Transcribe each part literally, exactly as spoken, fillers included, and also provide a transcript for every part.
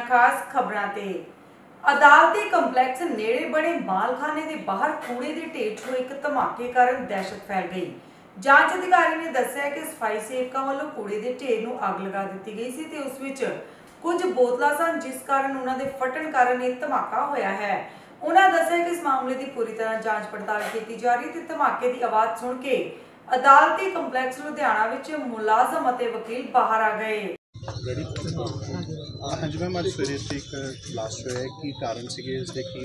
खास खबरां ते अदालती कंपलैक्स नेड़े बने मालखाने के बाहर कूड़े के ढेर चों एक धमाके कारण दहशत फैल गई। जांच अधिकारी ने दस्सिया कि सफाई सेवकों वालों कूड़े के ढेर नूं अग लगा दी गई सी ते उस विच कुछ बोतलां सन जिस कारण उन्हां दे फटण कारण यह धमाका होया है। उन्होंने दस्सिया कि इस मामले की पूरी तरह जांच पड़ताल की जा रही ते धमाके की आवाज़ सुन के अदालती कंपलैक्स लुधियाना विच मुलाजम अते वकील बाहर आ गए। हाँ जी मैम, अज सवेरे एक ब्लास्ट होया की कारण से की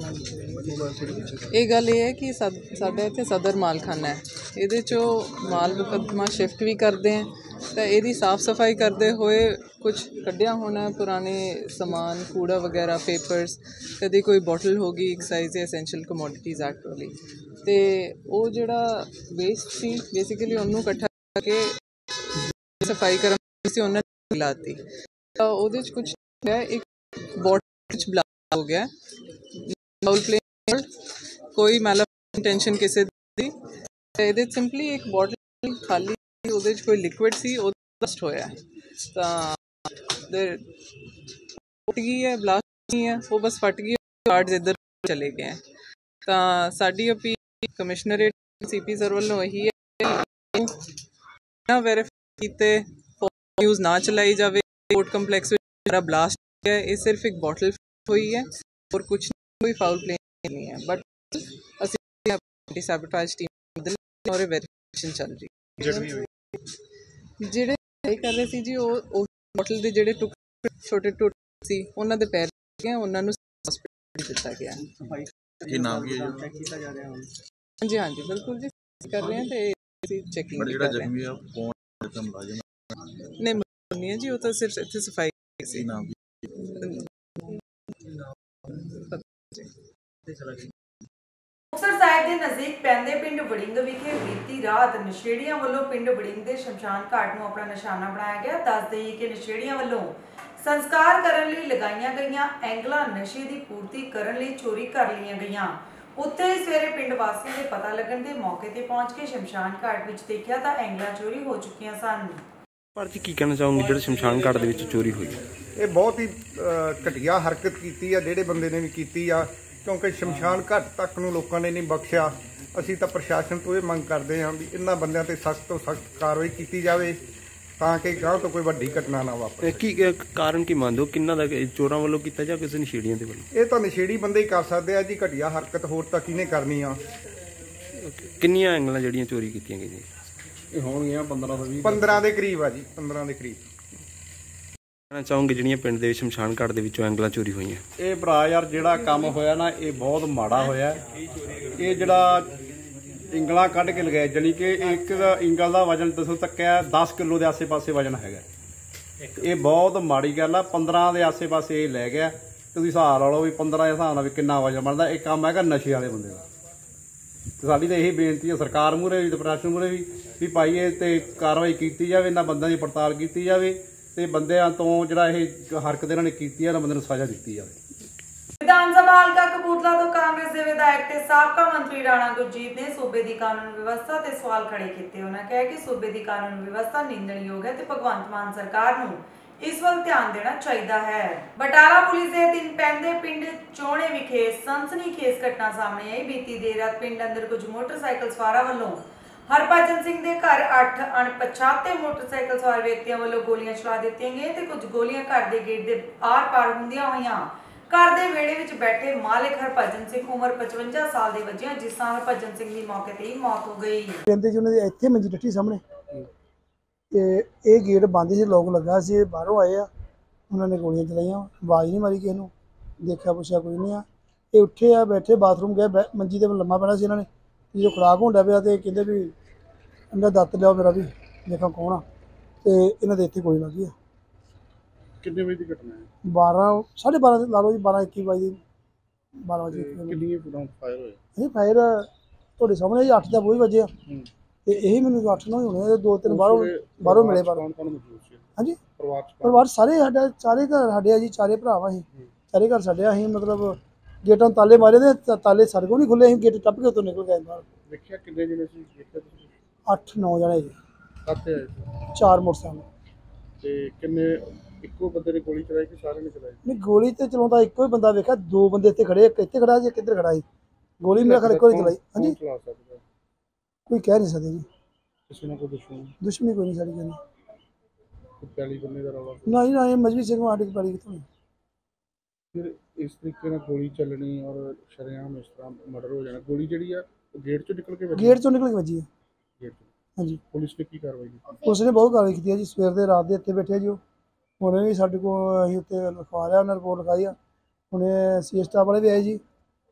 ये गल ये है कि साडा इत्थे सदर मालखाना है, ये चो माल मुकदमा शिफ्ट भी करते हैं तो यदी साफ सफाई करते हुए कुछ कढ़िया होना पुराने समान कूड़ा वगैरह पेपर्स कभी कोई बॉटल होगी एक्साइज या एसेंशियल कमोडिटीज़ एक्ट वाली तो वो जोड़ा वेस्ट सी बेसिकली उन्होंने इकट्ठा करके सफाई करनी सी उन्होंने लाती तो वो कुछ है एक बॉटल ब्लास्ट हो गया बाउल प्लेन कोई मैल इंटेंशन किसी दी ये सिंपली एक बॉटल खाली कोई लिक्विड सी ब्लास्ट होया तो फट गई है ब्लास्ट नहीं है वो बस फट गई कार्ड्स इधर चले गए हैं तो साडी appeal commissionerate C P sir वालों यही है ना वेरीफाई कीते न्यूज़ ना चलाई जाए। कोर्ट कंपलैक्स में ब्लास्ट है ये सिर्फ एक बॉटल हुई है और कुछ कोई फाउल प्ले नहीं है बट एंटी सैबोटाज टीम और वेरीफिकेशन चल रही है ਜਿਹੜੇ कर रहे थे जी वो बॉटल के ਜਿਹੜੇ टुकड़े छोटे टुकड़े सी उन्हां दे पैर गए उन्हां नूं हॉस्पिटल दिता गया की नाम की है हाँ जी हाँ जी बिल्कुल जी कर रहे हैं तो चेकिंग जेड़ा जख्मी है कौन है मुलाजिम नहीं नहीं है जी वो तो सिर्फ इत्थे सफाई सी नाम मुक्तसर साहिब के नज़दीक पैंदे पिंड वड़िंग विखे बीती रात नशेड़ियां वालों पिंड वड़िंग के शमशान घाट नूं अपना निशाना बनाया गया। दस देईए कि नशेड़ियां वालों संस्कार करने लई लगाईयां गईयां एंगलां नशे की पूर्ति करने लई चोरी कर लिया गईयां। उत्थे ही सवेरे पिंड वासियों के पता लगन ते मौके ते पहुंच के शमशान घाट विच देखिया तां एंगलां चोरी हो चुकियां सन। पर जी की कहना चाहूँगी जो शमशान घाट के चोरी हुई ये बहुत ही घटिया हरकत की है जेडे बंदे ने भी की आ क्योंकि शमशान घाट तक नूं लोगों ने नहीं बख्शिया। असीं तां प्रशासन तो ये मंग करते हैं भी इन्हां बंदियां ते सख्त तो सख्त कार्रवाई की जाए ताकि गांव तो कोई वड्डी घटना ना वापरे। की कारण की मान दो कि चोरां वालों कीता जां किसी नशेड़ियां दे वालों? ये तो नशेड़ी बंदे ही कर सकते हैं जी, घटिया हरकत होर तां किहने करनी आ। किन्नियां एंगलां जिहड़ियां चोरी कीतियां गईयां होणगियां पंद्रह तो पंद्रह के करीब आ जी, पंद्रह के करीब। कहना चाहूँगी जिहड़ियां पिंड दे शमशान घाट दे विचों एंगलां चोरी होईयां ये भरा यार जिहड़ा काम होया ना ये बहुत माड़ा होया। ये जिहड़ा इंगलां कढ़ के लगाए जानी कि एक इंगल का वजन दसो तक्या दस किलो के आसे पासे वजन है। ये बहुत माड़ी गल आ। पंद्रह के आसे पासे ये लै गया तुसीं हिसाब ला लो भी पंद्रह के हिसाब नाल भी किन्ना वजन बनता। एक काम है नशे वाले बंदे का। साडी तो यही बेनती है सरकार मूहरे भी प्रशासन मूहरे भी भी भाई ये कार्रवाई की जाए, इन्हां बंदियां की पड़ताल की जाए ते बंदियां तो जिहड़ा ये हरकत इन्हां ने कीती है बंदे नूं सज़ा दित्ती जाए। विधानसभा हल्का कपूरथला तो कांग्रेस के विधायक ते साबका मंत्री राणा गुरजीत ने सूबे की कानून व्यवस्था ते सवाल खड़े किए। उन्होंने कहा कि सूबे की कानून व्यवस्था निंदणयोग है ते भगवंत मान सरकार नूं इस वल ध्यान देना चाहिए है। बटाला पुलिस के दिन पैंदे पिंड चोणे विखे सनसनीखेज घटना सामने आई। बीती देर रात पिंड अंदर कुछ मोटरसाइकिल सवारां वालों हरभजन सिंह के घर अठ अणपछाते मोटरसाइकिल सवार व्यक्तियों वालों गोलियां चला दी गई ते कुछ गोलियां घर के गेट के आर पार हुंदियां होईयां घर के वेड़े विच बैठे मालिक हरभजन सिंह उम्र पचवंजा साल के वजिया जिस नाल हरभजन सिंह की मौके ते ही मौत हो गई। कहते जी उन्होंने इत्थे मंजी डट्टी सामने ये गेट बंद से लोग लगा से बाहरों आए आ उन्होंने गोलियां चलाइया आवाज़ नहीं मारी किसी को देखा पुछया कोई नहीं आ। ये उठे आ बैठे बाथरूम गए मंजी ते लम्मा पैना से इन्होंने जो खुराक होंदा पिया तो कहते भी इन्हें दत्त लिया मेरा भी देखा कौन आ तो इन्हों के इतने गोली लगी है। कितने बजे की घटना है? बारह साढ़े बारह ला लो जी, बारह इक्की बजे बारह बजे फायर होए फायर थोड़े सामने जी अठ का बोझ वजे तो यही मैंने अठ नौ ही होने दो तीन बाहरों बाहरों मिले बाहरों। हाँ जी परिवार सारे साढ़े चारे घर साढ़े जी चारे भरा अं चारे घर साढ़े अं मतलब गेटा ताले मारे थे ताले सारे को नहीं खुले अं गेट टप के उतों निकल गए बाहर। अठ नौ जने जी चार मोटरसाइकिल ਇੱਕੋ ਬੰਦੇ ਨੇ ਗੋਲੀ ਚਲਾਈ ਕਿ ਸਾਰਿਆਂ ਨੇ ਚਲਾਈ? ਨਹੀਂ ਗੋਲੀ ਤੇ ਚਲਾਉਂਦਾ ਇੱਕੋ ਹੀ ਬੰਦਾ ਵੇਖਿਆ, ਦੋ ਬੰਦੇ ਇੱਥੇ ਖੜੇ, ਇੱਕ ਇੱਥੇ ਖੜਾ ਸੀ, ਇੱਕ ਇੱਧਰ ਖੜਾ ਸੀ। ਗੋਲੀ ਮੇਰਾ ਖਿਆਲ ਇੱਕੋ ਹੀ ਚਲਾਈ। ਹਾਂਜੀ, ਚਲਾ ਸਕਦਾ ਕੋਈ ਕਹਿ ਨਹੀਂ ਸਕਦੇ ਜੀ, ਕਿਸੇ ਨਾਲ ਕੋਈ ਦੁਸ਼ਮਣ ਦੁਸ਼ਮਣੀ ਕੋਈ ਨਹੀਂ ਸਾਡੀ ਕਹਿੰਦੀ। ਕੋਈ ਪਹਿਲੀ ਬੰਨੇ ਦਾ ਰੌਲਾ? ਨਾ ਜੀ ਨਾ, ਇਹ ਮਜਬੀ ਸਿੰਘ ਆਡੀ ਪਾੜੀ ਕਿੱਥੋਂ? ਫਿਰ ਇਸ ਤਰੀਕੇ ਨਾਲ ਗੋਲੀ ਚੱਲਣੀ ਔਰ ਸ਼ਰੇਆਮ ਇਸ ਤਰ੍ਹਾਂ ਮਰਡਰ ਹੋ ਜਾਣਾ। ਗੋਲੀ ਜਿਹੜੀ ਆ ਗੇਟ ਚੋਂ ਨਿਕਲ ਕੇ ਵੱਜੀ? ਗੇਟ ਚੋਂ ਨਿਕਲ ਕੇ ਵੱਜੀ ਹੈ। ਗੇਟ ਚੋਂ। ਹਾਂਜੀ, ਪੁਲਿਸ ਨੇ ਕੀ ਕਾਰਵਾਈ ਕੀਤੀ? ਪੁਲਿਸ ਨੇ ਬਹੁਤ ਕਾਰਵਾਈ ਕੀਤੀ ਹੈ ਜੀ। ਸਵੇਰ ਦੇ ਰਾਤ ਦੇ ਇੱਥੇ ਬੈਠੇ ਜੀ, ਉਹ ਹੁਣੇ ਵੀ ਸਾਡੇ ਕੋਲ ਅਸੀਂ ਉੱਤੇ ਲਿਖਵਾ ਲਿਆ, ਉਹਨਾਂ ਰਿਪੋਰਟ ਲਿਖਾਈ ਆ। ਹੁਣੇ ਸੀ ਸਟਾਫ ਵਾਲੇ ਵੀ ਆਏ ਜੀ,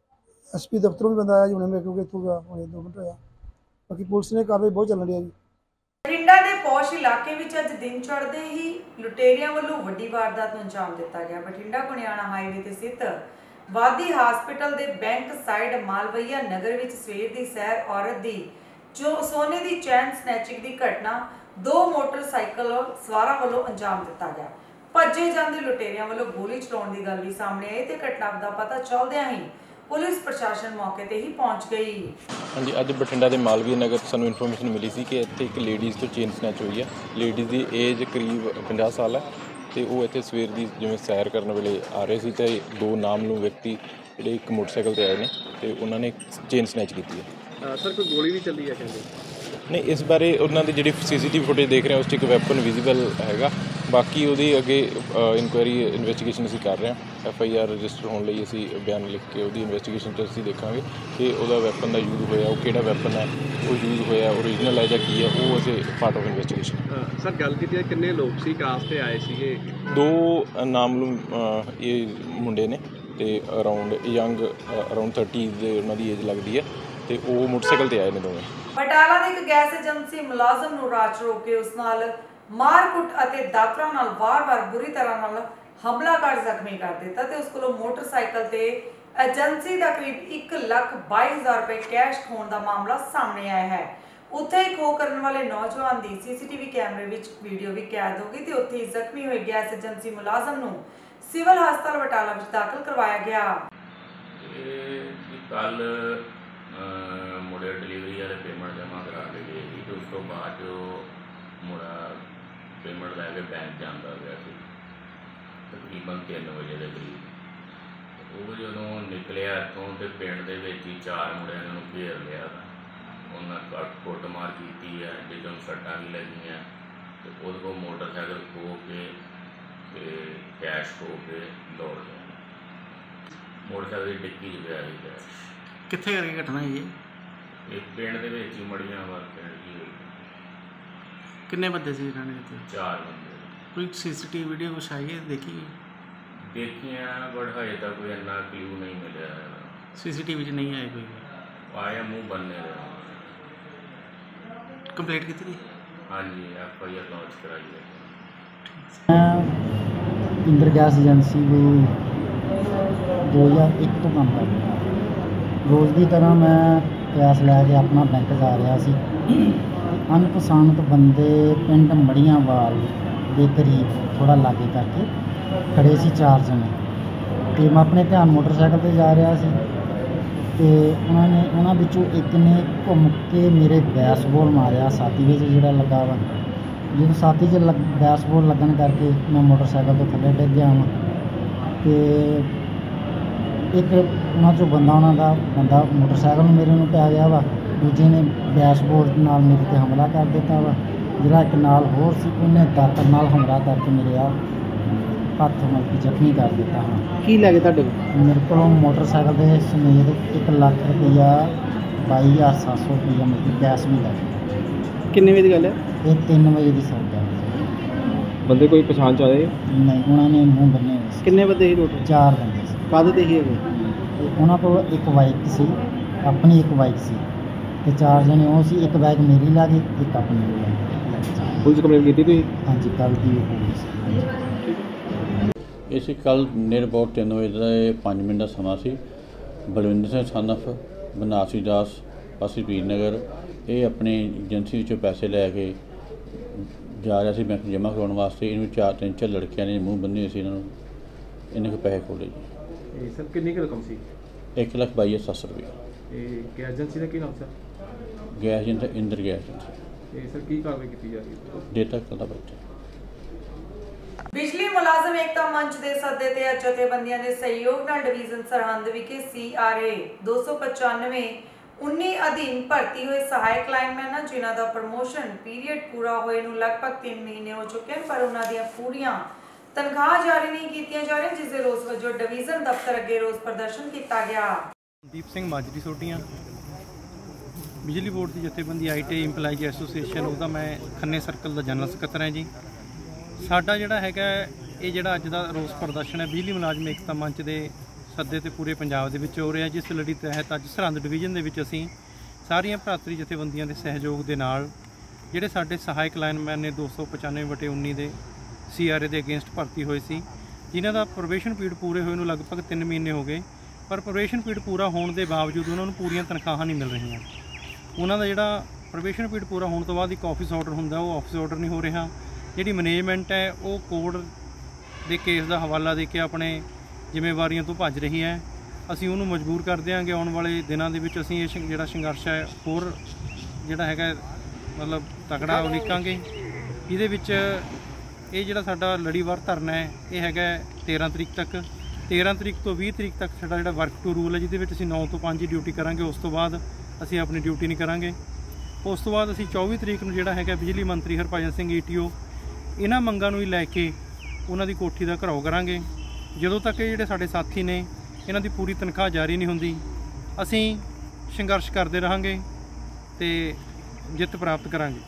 ਐਸ ਪੀ ਦਫ਼ਤਰੋਂ ਵੀ ਬੰਦਾ ਆਇਆ ਜੀ ਹੁਣੇ ਮੇਰੇ ਕੋਲ, ਇੱਥੋਂ ਗਿਆ ਹੁਣੇ ਦੋ ਮਿੰਟ ਹੋਇਆ। ਬਾਕੀ ਪੁਲਿਸ ਨੇ ਕਾਰਵਾਈ ਬਹੁਤ ਚੱਲਣ ਰਹੀ ਹੈ ਜੀ। ਬਠਿੰਡਾ ਦੇ ਪੌਸ਼ ਇਲਾਕੇ ਵਿੱਚ ਅੱਜ ਦਿਨ ਚੜ੍ਹਦੇ ਹੀ ਲੁਟੇਰਿਆਂ ਵੱਲੋਂ ਵੱਡੀ ਵਾਰਦਾਤ ਨੂੰ ਅੰਜਾਮ ਦਿੱਤਾ ਗਿਆ। ਬਠਿੰਡਾ ਗੁਣਿਆਣਾ ਹਾਈਵੇ ਤੇ ਸਥਿਤ ਵਾਦੀ ਹਸਪੀਟਲ ਦੇ ਬੈਂਕ ਸਾਈਡ ਮਾਲਵਈਆ ਨਗਰ ਵਿੱਚ ਸਵੇਰ ਦੀ ਸੈਰ ਔਰਤ ਦੀ ਜੋ ਸੋਨੇ ਦੀ ਚੈਨ ਸਨੈਚਿੰਗ ਦੀ ਘਟਨਾ ਦੋ ਮੋਟਰਸਾਈਕਲ ਸਵਾਰਾਂ ਵੱਲੋਂ ਅੰਜਾਮ ਦਿੱਤਾ ਗਿਆ। ਭੱਜੇ ਜਾਂਦੇ ਲੁਟੇਰਿਆਂ ਵੱਲੋਂ ਗੋਲੀ ਚਲਾਉਣ ਦੀ ਗੱਲ ਵੀ ਸਾਹਮਣੇ ਆਈ ਤੇ ਘਟਨਾ ਦਾ ਪਤਾ ਚੱਲਦਿਆਂ ਹੀ ਪੁਲਿਸ ਪ੍ਰਸ਼ਾਸਨ ਮੌਕੇ ਤੇ ਹੀ ਪਹੁੰਚ ਗਈ। ਹਾਂਜੀ, ਅੱਜ ਬਠਿੰਡਾ ਦੇ ਮਾਲਵੀਆ ਨਗਰ ਸਾਨੂੰ ਇਨਫੋਰਮੇਸ਼ਨ ਮਿਲੀ ਸੀ ਕਿ ਇੱਥੇ ਇੱਕ ਲੇਡੀਜ਼ ਤੋਂ ਚੇਨ ਸਨੈਚ ਹੋਈ ਹੈ। ਲੇਡੀਜ਼ ਦੀ ਏਜ ਕਰੀਬ ਪੰਜਾਹ ਸਾਲ ਹੈ ਤੇ ਉਹ ਇੱਥੇ ਸਵੇਰ ਦੀ ਜਿਵੇਂ ਸੈਰ ਕਰਨ ਵੇਲੇ ਆ ਰਹੇ ਸੀ ਤੇ ਦੋ ਨਾਮਲੂਮ ਵਿਅਕਤੀ ਜਿਹੜੇ ਇੱਕ ਮੋਟਰਸਾਈਕਲ ਤੇ ਆਏ ਨੇ ਤੇ ਉਹਨਾਂ ਨੇ ਚੇਨ ਸਨੈਚ ਕੀਤੀ ਹੈ। ਸਰ ਕੋਈ ਗੋਲੀ ਵੀ ਚੱਲੀ ਹੈ ਕਹਿੰਦੇ? ਨਹੀਂ, ਇਸ ਬਾਰੇ ਉਹਨਾਂ ਦੀ ਜਿਹੜੀ ਸੀਸੀਟੀਵੀ ਫੁਟੇਜ ਦੇਖ ਰਹੇ ਹਾਂ ਉਸ 'ਚ ਇੱਕ ਵੈਪਨ ਵਿਜ਼ੀਬਲ ਹੈਗਾ। ਬਾਕੀ ਉਹਦੀ ਅੱਗੇ ਇਨਕੁਆਇਰੀ ਇਨਵੈਸਟੀਗੇਸ਼ਨ ਅਸੀਂ ਕਰ ਰਹੇ ਹਾਂ। ਐਫ ਆਈ ਆਰ ਰਜਿਸਟਰ ਹੋਣ ਲਈ ਅਸੀਂ ਬਿਆਨ ਲਿਖ ਕੇ ਉਹਦੀ ਇਨਵੈਸਟੀਗੇਸ਼ਨ 'ਚ ਅਸੀਂ ਦੇਖਾਂਗੇ ਕਿ ਉਹਦਾ ਵੈਪਨ ਦਾ ਯੂਜ਼ ਹੋਇਆ, ਉਹ ਕਿਹੜਾ ਵੈਪਨ ਹੈ, ਉਹ ਯੂਜ਼ ਹੋਇਆ ਓਰੀਜਨਲ ਹੈ ਜਾਂ ਕੀ ਹੈ, ਉਹ ਅਸੀਂ ਪਾਰਟ ਆਫ ਇਨਵੈਸਟੀਗੇਸ਼ਨ। ਸਰ ਗੱਲ ਕੀਤੀ ਹੈ ਕਿੰਨੇ ਲੋਕ ਸੀ, ਕਾਸ ਤੇ ਆਏ ਸੀਗੇ? ਦੋ ਨਾਮਲੂਮ ਇਹ ਮੁੰਡੇ ਨੇ ਤੇ ਅਰਾਊਂਡ ਯੰਗ ਅਰਾਊਂਡ ਥਰਟੀ ਦੇ ਉਹਨਾਂ ਦੀ ਏਜ ਲੱਗਦੀ ਹੈ ਤੇ ਉਹ ਮੋਟਰਸਾਈਕਲ ਤੇ ਆਏ ਨੇ ਦੋਵੇਂ। ਬਟਾਲਾ ਦੇ ਇੱਕ ਗੈਸ ਏਜੰਸੀ ਮੁਲਾਜ਼ਮ ਨੂੰ ਰਾਜ ਰੋਕ ਕੇ ਉਸ ਨਾਲ ਮਾਰਕੁੱਟ ਅਤੇ ਦਾਤਰਾਂ ਨਾਲ ਵਾਰ-ਵਾਰ ਬੁਰੀ ਤਰ੍ਹਾਂ ਨਾਲ ਹਮਲਾ ਕਰ ਜ਼ਖਮੀ ਕਰ ਦਿੱਤਾ ਤੇ ਉਸ ਕੋਲੋਂ ਮੋਟਰਸਾਈਕਲ ਤੇ ਏਜੰਸੀ ਦਾ ਕਰੀਬ ਇੱਕ ਲੱਖ ਬਾਈ ਹਜ਼ਾਰ ਰੁਪਏ ਕੈਸ਼ ਖੋਹਣ ਦਾ ਮਾਮਲਾ ਸਾਹਮਣੇ ਆਇਆ ਹੈ। ਉੱਥੇ ਹੀ ਖੋਹ ਕਰਨ ਵਾਲੇ ਨੌਜਵਾਨ ਦੀ ਸੀਸੀਟੀਵੀ ਕੈਮਰੇ ਵਿੱਚ ਵੀਡੀਓ ਵੀ ਕੈਦ ਹੋ ਗਈ ਤੇ ਉੱਥੇ ਹੀ ਜ਼ਖਮੀ ਹੋਏ ਗੈਸ ਏਜੰਸੀ ਮੁਲਾਜ਼ਮ ਨੂੰ ਸਿਵਲ ਹਸਪਤਾਲ ਬਟਾਲਾ ਵਿੱਚ ਦਾਖਲ ਕਰਵਾਇਆ ਗਿਆ। ਇਹ ਕੱਲ ਮੁੰਡੇ ਡਿਲੀਵਰੀ ਵਾਲੇ ਪੇਮੈਂਟ ਜਮ੍ਹਾਂ ਕਰਾ ਕੇ ਗਏ ਸੀ ਤੇ ਉਸ ਤੋਂ ਬਾਅਦ ਜੋ ਮੁੰਡਾ ਪੇਮੈਂਟ ਲੈ ਕੇ ਬੈਂਕ ਜਾਂਦਾ ਗਿਆ ਸੀ ਤਕਰੀਬਨ ਤਿੰਨ ਵਜੇ ਦੇ ਕਰੀਬ। ਉਹ ਜਦੋਂ ਨਿਕਲਿਆ ਇੱਥੋਂ ਤੇ ਪਿੰਡ ਦੇ ਵਿੱਚ ਹੀ ਚਾਰ ਮੁੰਡਿਆਂ ਨੇ ਉਹਨੂੰ ਘੇਰ ਲਿਆ। ਉਹਨਾਂ ਕੱਟ ਕੁੱਟਮਾਰ ਕੀਤੀ ਹੈ, ਜਿਹਨੂੰ ਸੱਟਾਂ ਵੀ ਲੱਗੀਆਂ ਤੇ ਉਹਦੇ ਕੋਲ ਮੋਟਰਸਾਈਕਲ ਖੋਹ ਕੇ ਤੇ ਕੈਸ਼ ਖੋਹ ਕੇ ਦੌੜ ਗਏ। ਮੋਟਰਸਾਈਕਲ ਦੀ ਡਿੱਗੀ 'ਚ ਪਿਆ ਸੀ ਕੈਸ਼। ਕਿੱਥੇ ਕਰਕੇ ਘਟਨਾ ਜੀ? ਇਹ ਪਿੰਡ ਦੇ ਵਿੱਚ ਹੀ ਮੜੀਆਂ ਵਾਰ ਪਿੰਡ ਜੀ। ਕਿੰਨੇ ਬੰਦੇ ਸੀ ਇਹਨਾਂ ਨੇ ਇੱਥੇ? ਚਾਰ ਬੰਦੇ। ਕੋਈ ਸੀਸੀਟੀਵੀ ਵੀਡੀਓ ਕੁਛ ਆਈ ਹੈ ਦੇਖੀ? ਦੇਖੀਆਂ ਬਟ ਹਜੇ ਤੱਕ ਕੋਈ ਇੰਨਾ ਕਲੂ ਨਹੀਂ ਮਿਲਿਆ। ਸੀਸੀਟੀਵੀ 'ਚ ਨਹੀਂ ਆਏ ਕੋਈ? ਆਇਆ ਮੂੰਹ ਬੰਨੇ ਰਿਹਾ। ਕੰਪਲੀਟ ਕੀਤੀ ਸੀ? ਹਾਂਜੀ, ਐਫ ਆਈ ਆਰ ਲੌਂਚ ਕਰਾਈ ਹੈ। ਮੈਂ ਇੰਦਰ ਗੈਸ ਏਜੰਸੀ ਨੂੰ ਦੋ ਹਜ਼ਾਰ ਇੱਕ ਤੋਂ ਕੰਮ ਕਰਦਾ। ਰੋਜ਼ ਦੀ ਤਰ੍ਹਾਂ ਮੈਂ ਗੈਸ ਲੈ ਕੇ ਆਪਣਾ ਬੈਂਕ ਜਾ ਰਿਹਾ ਸੀ। ਅਣਪਛਾਤਕ ਬੰਦੇ ਪਿੰਡ ਮੜੀਆਂਵਾਲ ਦੇ ਕਰੀਬ ਥੋੜ੍ਹਾ ਲਾਗੇ ਕਰਕੇ ਖੜ੍ਹੇ ਸੀ, ਚਾਰ ਜਣੇ, ਅਤੇ ਮੈਂ ਆਪਣੇ ਧਿਆਨ ਮੋਟਰਸਾਈਕਲ 'ਤੇ ਜਾ ਰਿਹਾ ਸੀ ਅਤੇ ਉਹਨਾਂ ਨੇ ਉਹਨਾਂ ਵਿੱਚੋਂ ਇੱਕ ਨੇ ਘੁੰਮ ਕੇ ਮੇਰੇ ਬੈਸਬੋਲ ਮਾਰਿਆ ਛਾਤੀ ਵਿੱਚ ਜਿਹੜਾ ਲੱਗਾ ਵਾ। ਜਦੋਂ ਛਾਤੀ 'ਚ ਲੱਗ ਬੈਸਬੋਲ ਲੱਗਣ ਕਰਕੇ ਮੈਂ ਮੋਟਰਸਾਈਕਲ ਤੋਂ ਥੱਲੇ ਡਿੱਗ ਗਿਆ ਵਾਂ ਅਤੇ ਇੱਕ ਉਹਨਾਂ 'ਚੋਂ ਬੰਦਾ ਉਹਨਾਂ ਦਾ ਬੰਦਾ ਮੋਟਰਸਾਈਕਲ ਨੂੰ ਮੇਰੇ ਨੂੰ ਪੈ ਗਿਆ ਵਾ, ਦੂਜੇ ਨੇ ਬੈਸਬੋਲ ਨਾਲ ਮੇਰੇ 'ਤੇ ਹਮਲਾ ਕਰ ਦਿੱਤਾ ਵਾ। ਜਿਹੜਾ ਇੱਕ ਨਾਲ ਹੋਰ ਸੀ ਉਹਨੇ ਦਾਤਰ ਨਾਲ ਹਮਲਾ ਕਰਕੇ ਮੇਰੇ ਆ ਹੱਥ ਨਾਲ ਜ਼ਖਮੀ ਕਰ ਦਿੱਤਾ ਹਾਂ। ਕੀ ਲੈ ਗਏ ਤੁਹਾਡੇ ਕੋਲ? ਮੇਰੇ ਕੋਲੋਂ ਮੋਟਰਸਾਈਕਲ ਦੇ ਸਮੇਤ ਇੱਕ ਲੱਖ ਰੁਪਈਆ ਬਾਈ ਹਜ਼ਾਰ ਸੱਤ ਸੌ ਰੁਪਈਆ ਮੇਰੀ ਕੈਸ਼ ਵੀ ਲੈ ਗਏ। ਕਿੰਨੇ ਵਜੇ ਦੀ ਗੱਲ ਹੈ? ਇਹ ਤਿੰਨ ਵਜੇ ਦੀ ਸਰ ਗੱਲ। ਬੰਦੇ ਕੋਈ ਪਛਾਣ 'ਚ ਆਏ? ਨਹੀਂ, ਉਹਨਾਂ ਨੇ ਮੂੰਹ ਬੰਨੇ ਹੋਏ ਸੀ। ਕਿੰਨੇ ਬੰਦੇ ਸੀ ਟੋਟਲ? ਚਾਰ ਬੰਦੇ ਸੀ। ਕਾਹਦੇ 'ਤੇ ਸੀ ਹੈਗੇ? ਉਹਨਾਂ ਕੋਲ ਇੱਕ ਬਾਈਕ ਸੀ, ਆਪਣੀ ਇੱਕ ਬਾਈਕ ਸੀ ਅਤੇ ਚਾਰ ਜਣੇ ਉਹ ਸੀ। ਇੱਕ ਬਾਈਕ ਮੇਰੀ ਲੈ ਗਏ, ਇੱਕ ਆਪਣੀ ਲੈ ਗਏ। ਪੁਲਿਸ ਕੰਪਲੇਂਟ ਕੀਤੀ ਤੁਸੀਂ? ਹਾਂਜੀ, ਕੱਲ੍ਹ ਦੀ ਉਹ ਹੋਈ ਸੀ। ਇਹ ਸੀ ਕੱਲ੍ਹ ਨਿਅਰ ਅਬਾਊਟ ਤਿੰਨ ਵਜੇ ਦਾ ਇਹ ਪੰਜ ਮਿੰਟ ਦਾ ਸਮਾਂ ਸੀ। ਬਲਵਿੰਦਰ ਸਿੰਘ ਸਨ ਆਫ ਬਨਾਸੀ ਦਾਸ ਵਾਸੀ ਵੀਰਨਗਰ, ਇਹ ਆਪਣੀ ਏਜੰਸੀ ਵਿੱਚੋਂ ਪੈਸੇ ਲੈ ਕੇ ਜਾ ਰਿਹਾ ਸੀ ਬੈਂਕ ਜਮ੍ਹਾਂ ਕਰਵਾਉਣ ਵਾਸਤੇ। ਇਹਨੂੰ ਚਾਰ ਤਿੰਨ ਚਾਰ ਲੜਕਿਆਂ ਨੇ ਮੂੰਹ ਬੰਨੇ ਹੋਏ ਸੀ, ਇਹਨਾਂ ਨੂੰ ਇਹਨੇ ਕੋ ਪੈਸੇ ਖੋਲ੍ਹੇ ਜੀ। ਇਹ ਸਰ ਕਿੰਨੀ ਕੁ ਰਕਮ ਸੀ? ਇੱਕ ਲੱਖ ਬਾਈ ਹਜ਼ਾਰ ਸੱਤ ਸੌ ਰੁਪਏ। ਇਹ ਗੈਸ ਏਜੰਸੀ ਦਾ ਕੀ ਨਾਮ sir? Gas agency Inder gas agency. ਇਹ ਸਰ ਕੀ ਕਾਰਵਾਈ ਕੀਤੀ ਜਾ ਰਹੀ ਹੈ? ਡੇਟਾ ਕੱਲਾ ਬੈਠਾ। ਬਿਜਲੀ ਮੁਲਾਜ਼ਮ ਏਕਤਾ ਮੰਚ ਦੇ ਸੱਦੇ ਤੇ ਜਥੇਬੰਦੀਆਂ ਦੇ ਸਹਿਯੋਗ ਨਾਲ ਡਿਵੀਜ਼ਨ ਸਰਹੰਦ ਵਿਖੇ ਸੀ ਆਰ ਏ ਦੋ ਸੌ ਪਚਾਨਵੇਂ ਉੱਨੀ ਅਧੀਨ ਭਰਤੀ ਹੋਏ ਸਹਾਇਕ ਲਾਈਨਮੈਨ ਜਿਨ੍ਹਾਂ ਦਾ ਪ੍ਰਮੋਸ਼ਨ ਪੀਰੀਅਡ ਪੂਰਾ ਹੋਏ ਨੂੰ ਲਗਭਗ ਤਿੰਨ ਮਹੀਨੇ ਹੋ ਚੁੱਕੇ ਹਨ, ਪਰ ਉਹਨਾਂ ਦੀਆਂ ਪੂਰੀਆਂ ਤਨਖਾਹ ਜਾਰੀ ਨਹੀਂ ਕੀਤੀਆਂ ਜਾ ਰਹੀਆਂ, ਜਿਸ ਦੇ ਰੋਸ ਵਜੋਂ ਡਿਵੀਜ਼ਨ ਦਫ਼ਤਰ ਅੱਗੇ ਰੋਸ ਪ੍ਰਦਰਸ਼ਨ ਕੀਤਾ ਗਿਆ। ਦੀਪ ਸਿੰਘ ਮਾਜਰੀ ਸੋਟੀਆਂ ਬਿਜਲੀ ਬੋਰਡ ਦੀ ਜਥੇਬੰਦੀ ਆਈ ਟੀ ਇੰਪਲਾਈਜ਼ ਐਸੋਸੀਏਸ਼ਨ, ਉਹਦਾ ਮੈਂ ਖੰਨੇ ਸਰਕਲ ਦਾ ਜਨਰਲ ਸਕੱਤਰ ਹਾਂ ਜੀ। ਸਾਡਾ ਜਿਹੜਾ ਹੈਗਾ ਇਹ ਜਿਹੜਾ ਅੱਜ ਦਾ ਰੋਸ ਪ੍ਰਦਰਸ਼ਨ ਹੈ ਬਿਜਲੀ ਮੁਲਾਜ਼ਮ ਏਕਤਾ ਮੰਚ ਦੇ ਸੱਦੇ ਤੇ ਪੂਰੇ ਪੰਜਾਬ ਦੇ ਵਿੱਚ ਹੋ ਰਿਹਾ, ਜਿਸ ਲੜੀ ਤਹਿਤ ਅੱਜ ਸਰਹੰਦ ਡਿਵੀਜ਼ਨ ਦੇ ਵਿੱਚ ਅਸੀਂ ਸਾਰੀਆਂ ਭਰਾਤਰੀ ਜਥੇਬੰਦੀਆਂ ਦੇ ਸਹਿਯੋਗ ਦੇ ਨਾਲ ਜਿਹੜੇ ਸਾਡੇ ਸਹਾਇਕ ਲਾਈਨਮੈਨ ਨੇ ਦੋ ਸੌ ਪਚਾਨਵੇਂ ਵਟੇ ਉੱਨੀ ਦੇ ਸੀ ਆਰ ਏ ਦੇ ਅਗੇਂਸਟ ਭਰਤੀ ਹੋਏ ਸੀ, ਜਿਨ੍ਹਾਂ ਦਾ ਪ੍ਰੋਬੇਸ਼ਨ ਪੀਰੀਅਡ ਪੂਰੇ ਹੋਏ ਨੂੰ ਲਗਭਗ ਤਿੰਨ ਮਹੀਨੇ ਹੋ ਗਏ, ਪਰ ਪ੍ਰੋਬੇਸ਼ਨ ਪੀਰੀਅਡ ਪੂਰਾ ਹੋਣ ਦੇ ਬਾਵਜੂਦ ਉਹਨਾਂ ਨੂੰ ਪੂਰੀਆਂ ਤਨਖਾਹਾਂ ਨਹੀਂ ਮਿਲ ਰਹੀਆਂ। ਉਹਨਾਂ ਦਾ ਜਿਹੜਾ ਪ੍ਰੋਬੇਸ਼ਨ ਪੀਰੀਅਡ ਪੂਰਾ ਹੋਣ ਤੋਂ ਬਾਅਦ ਇੱਕ ਆਫਿਸ ਆਰਡਰ ਹੁੰਦਾ, ਉਹ ਆਫਿਸ ਆਰਡਰ ਨਹੀਂ ਹੋ ਰਿਹਾ। ਜਿਹੜੀ ਮੈਨੇਜਮੈਂਟ ਹੈ ਉਹ ਕੋਰਟ ਦੇ ਕੇਸ ਦਾ ਹਵਾਲਾ ਦੇ ਕੇ ਆਪਣੇ ਜ਼ਿੰਮੇਵਾਰੀਆਂ ਤੋਂ ਭੱਜ ਰਹੀ ਹੈ। ਅਸੀਂ ਉਹਨੂੰ ਮਜਬੂਰ ਕਰ ਦਿਆਂਗੇ। ਆਉਣ ਵਾਲੇ ਦਿਨਾਂ ਦੇ ਵਿੱਚ ਅਸੀਂ ਇਹ ਜਿਹੜਾ ਸੰਘਰਸ਼ ਹੈ ਹੋਰ ਜਿਹੜਾ ਹੈਗਾ ਮਤਲਬ ਤਕੜਾ ਉਲੀਕਾਂਗੇ। ਇਹਦੇ ਵਿੱਚ ਇਹ ਜਿਹੜਾ ਸਾਡਾ ਲੜੀਵਾਰ ਧਰਨਾ ਹੈ ਇਹ ਹੈਗਾ ਤੇਰ੍ਹਾਂ ਤਰੀਕ ਤੱਕ। ਤੇਰ੍ਹਾਂ ਤਰੀਕ ਤੋਂ ਵੀਹ ਤਰੀਕ ਤੱਕ ਸਾਡਾ ਜਿਹੜਾ ਵਰਕ ਟੂ ਰੂਲ ਹੈ, ਜਿਹਦੇ ਵਿੱਚ ਅਸੀਂ ਨੌ ਤੋਂ ਪੰਜ ਹੀ ਡਿਊਟੀ ਕਰਾਂਗੇ, ਉਸ ਤੋਂ ਬਾਅਦ ਅਸੀਂ ਆਪਣੀ ਡਿਊਟੀ ਨਹੀਂ ਕਰਾਂਗੇ। ਉਸ ਤੋਂ ਬਾਅਦ ਅਸੀਂ ਚੌਵੀ ਤਰੀਕ ਨੂੰ ਜਿਹੜਾ ਹੈਗਾ ਬਿਜਲੀ ਮੰਤਰੀ Harbhajan Singh E T O ਇਹਨਾਂ ਮੰਗਾਂ ਨੂੰ ਹੀ ਲੈ ਕੇ ਉਹਨਾਂ ਦੀ ਕੋਠੀ ਦਾ ਘਿਰਾਓ ਕਰਾਂਗੇ। ਜਦੋਂ ਤੱਕ ਇਹ ਜਿਹੜੇ ਸਾਡੇ ਸਾਥੀ ਨੇ ਇਹਨਾਂ ਦੀ ਪੂਰੀ ਤਨਖਾਹ ਜਾਰੀ ਨਹੀਂ ਹੁੰਦੀ, ਅਸੀਂ ਸੰਘਰਸ਼ ਕਰਦੇ ਰਹਾਂਗੇ ਤੇ ਜਿੱਤ ਪ੍ਰਾਪਤ ਕਰਾਂਗੇ।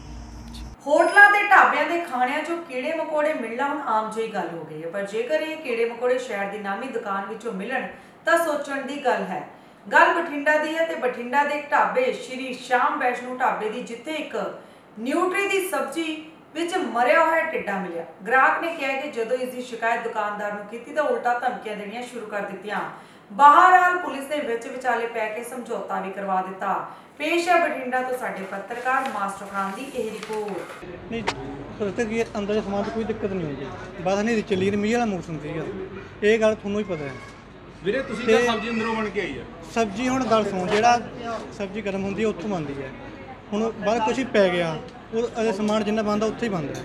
ਹੋਟਲਾਂ ਤੇ ਢਾਬਿਆਂ ਦੇ ਖਾਣਿਆਂ 'ਚੋਂ ਕੀੜੇ ਮਕੌੜੇ ਮਿਲਣਾ ਹੁਣ ਆਮ ਜਿਹੀ ਗੱਲ ਹੋ ਗਈ ਹੈ, ਪਰ ਜੇਕਰ ਇਹ ਕੀੜੇ ਮਕੌੜੇ ਸ਼ਹਿਰ ਦੀ ਨਾਮੀ ਦੁਕਾਨ ਵਿੱਚੋਂ ਮਿਲਣ ਤਾਂ ਸੋਚਣ ਦੀ ਗੱਲ ਹੈ। ਗੱਲ ਬਠਿੰਡਾ ਦੀ ਹੈ ਤੇ ਬਠਿੰਡਾ ਦੇ ਇੱਕ ਢਾਬੇ ਸ਼੍ਰੀ ਸ਼ਾਮ ਵੈਸ਼ਨੂ ਢਾਬੇ ਦੀ, ਜਿੱਥੇ ਇੱਕ ਨਿਊਟਰੀ ਦੀ ਸਬਜ਼ੀ ਵਿੱਚ ਮਰਿਆ ਹੋਇਆ ਟਿੱਡਾ ਮਿਲਿਆ। ਗ੍ਰਾਹਕ ਨੇ ਕਿਹਾ ਕਿ ਜਦੋਂ ਇਸ ਦੀ ਸ਼ਿਕਾਇਤ ਦੁਕਾਨਦਾਰ ਨੂੰ ਕੀਤੀ ਤਾਂ ਉਲਟਾ ਧਮਕੀਆਂ ਦੇਣੀਆਂ ਸ਼ੁਰੂ ਕਰ ਦਿੱਤੀਆਂ। ਬਹਰਹਾਲ ਪੁਲਿਸ ਨੇ ਵਿੱਚ ਵਿਚਾਲੇ ਪੈ ਕੇ ਸਮਝੌਤਾ ਵੀ ਕਰਵਾ ਦਿੱਤਾ। ਪੇਸ਼ ਹੈ ਬਠਿੰਡਾ ਤੋਂ ਸਾਡੇ ਪੱਤਰਕਾਰ ਮਾਸਟਰ ਖਾਨ ਦੀ ਇਹ ਰਿਪੋਰਟ। ਨਹੀਂ ਪਤਾ ਕੀ ਅੰਦਰ ਦੇ ਸਮਾਨ 'ਚ ਕੋਈ ਦਿੱਕਤ ਨਹੀਂ ਹੁੰਦੀ, ਬਸ ਹਨੇਰੀ ਚੱਲੀ ਮੀਂਹ ਵਾਲਾ ਮੌਸਮ ਸੀਗਾ, ਇਹ ਗੱਲ ਤੁਹਾਨੂੰ ਹੀ ਪਤਾ ਹੈ ਵੀਰੇ। ਤੁਸੀਂ ਤਾਂ ਸਬਜ਼ੀ ਅੰਦਰੋਂ ਬਣ ਕੇ ਆਈ ਹੈ ਸਬਜ਼ੀ। ਹੁਣ ਗੱਲ ਸੁਣ, ਜਿਹੜਾ ਸਬਜ਼ੀ ਗਰਮ ਹੁੰਦੀ ਹੈ ਉੱਥੋਂ ਬਣਦੀ ਹੈ, ਹੁਣ ਬਾਹਰ ਕੁਛ ਹੀ ਪੈ ਗਿਆ, ਉਹ ਅਜੇ ਸਮਾਨ ਜਿੰਨਾ ਬਣਦਾ ਉੱਥੇ ਹੀ ਬਣਦਾ।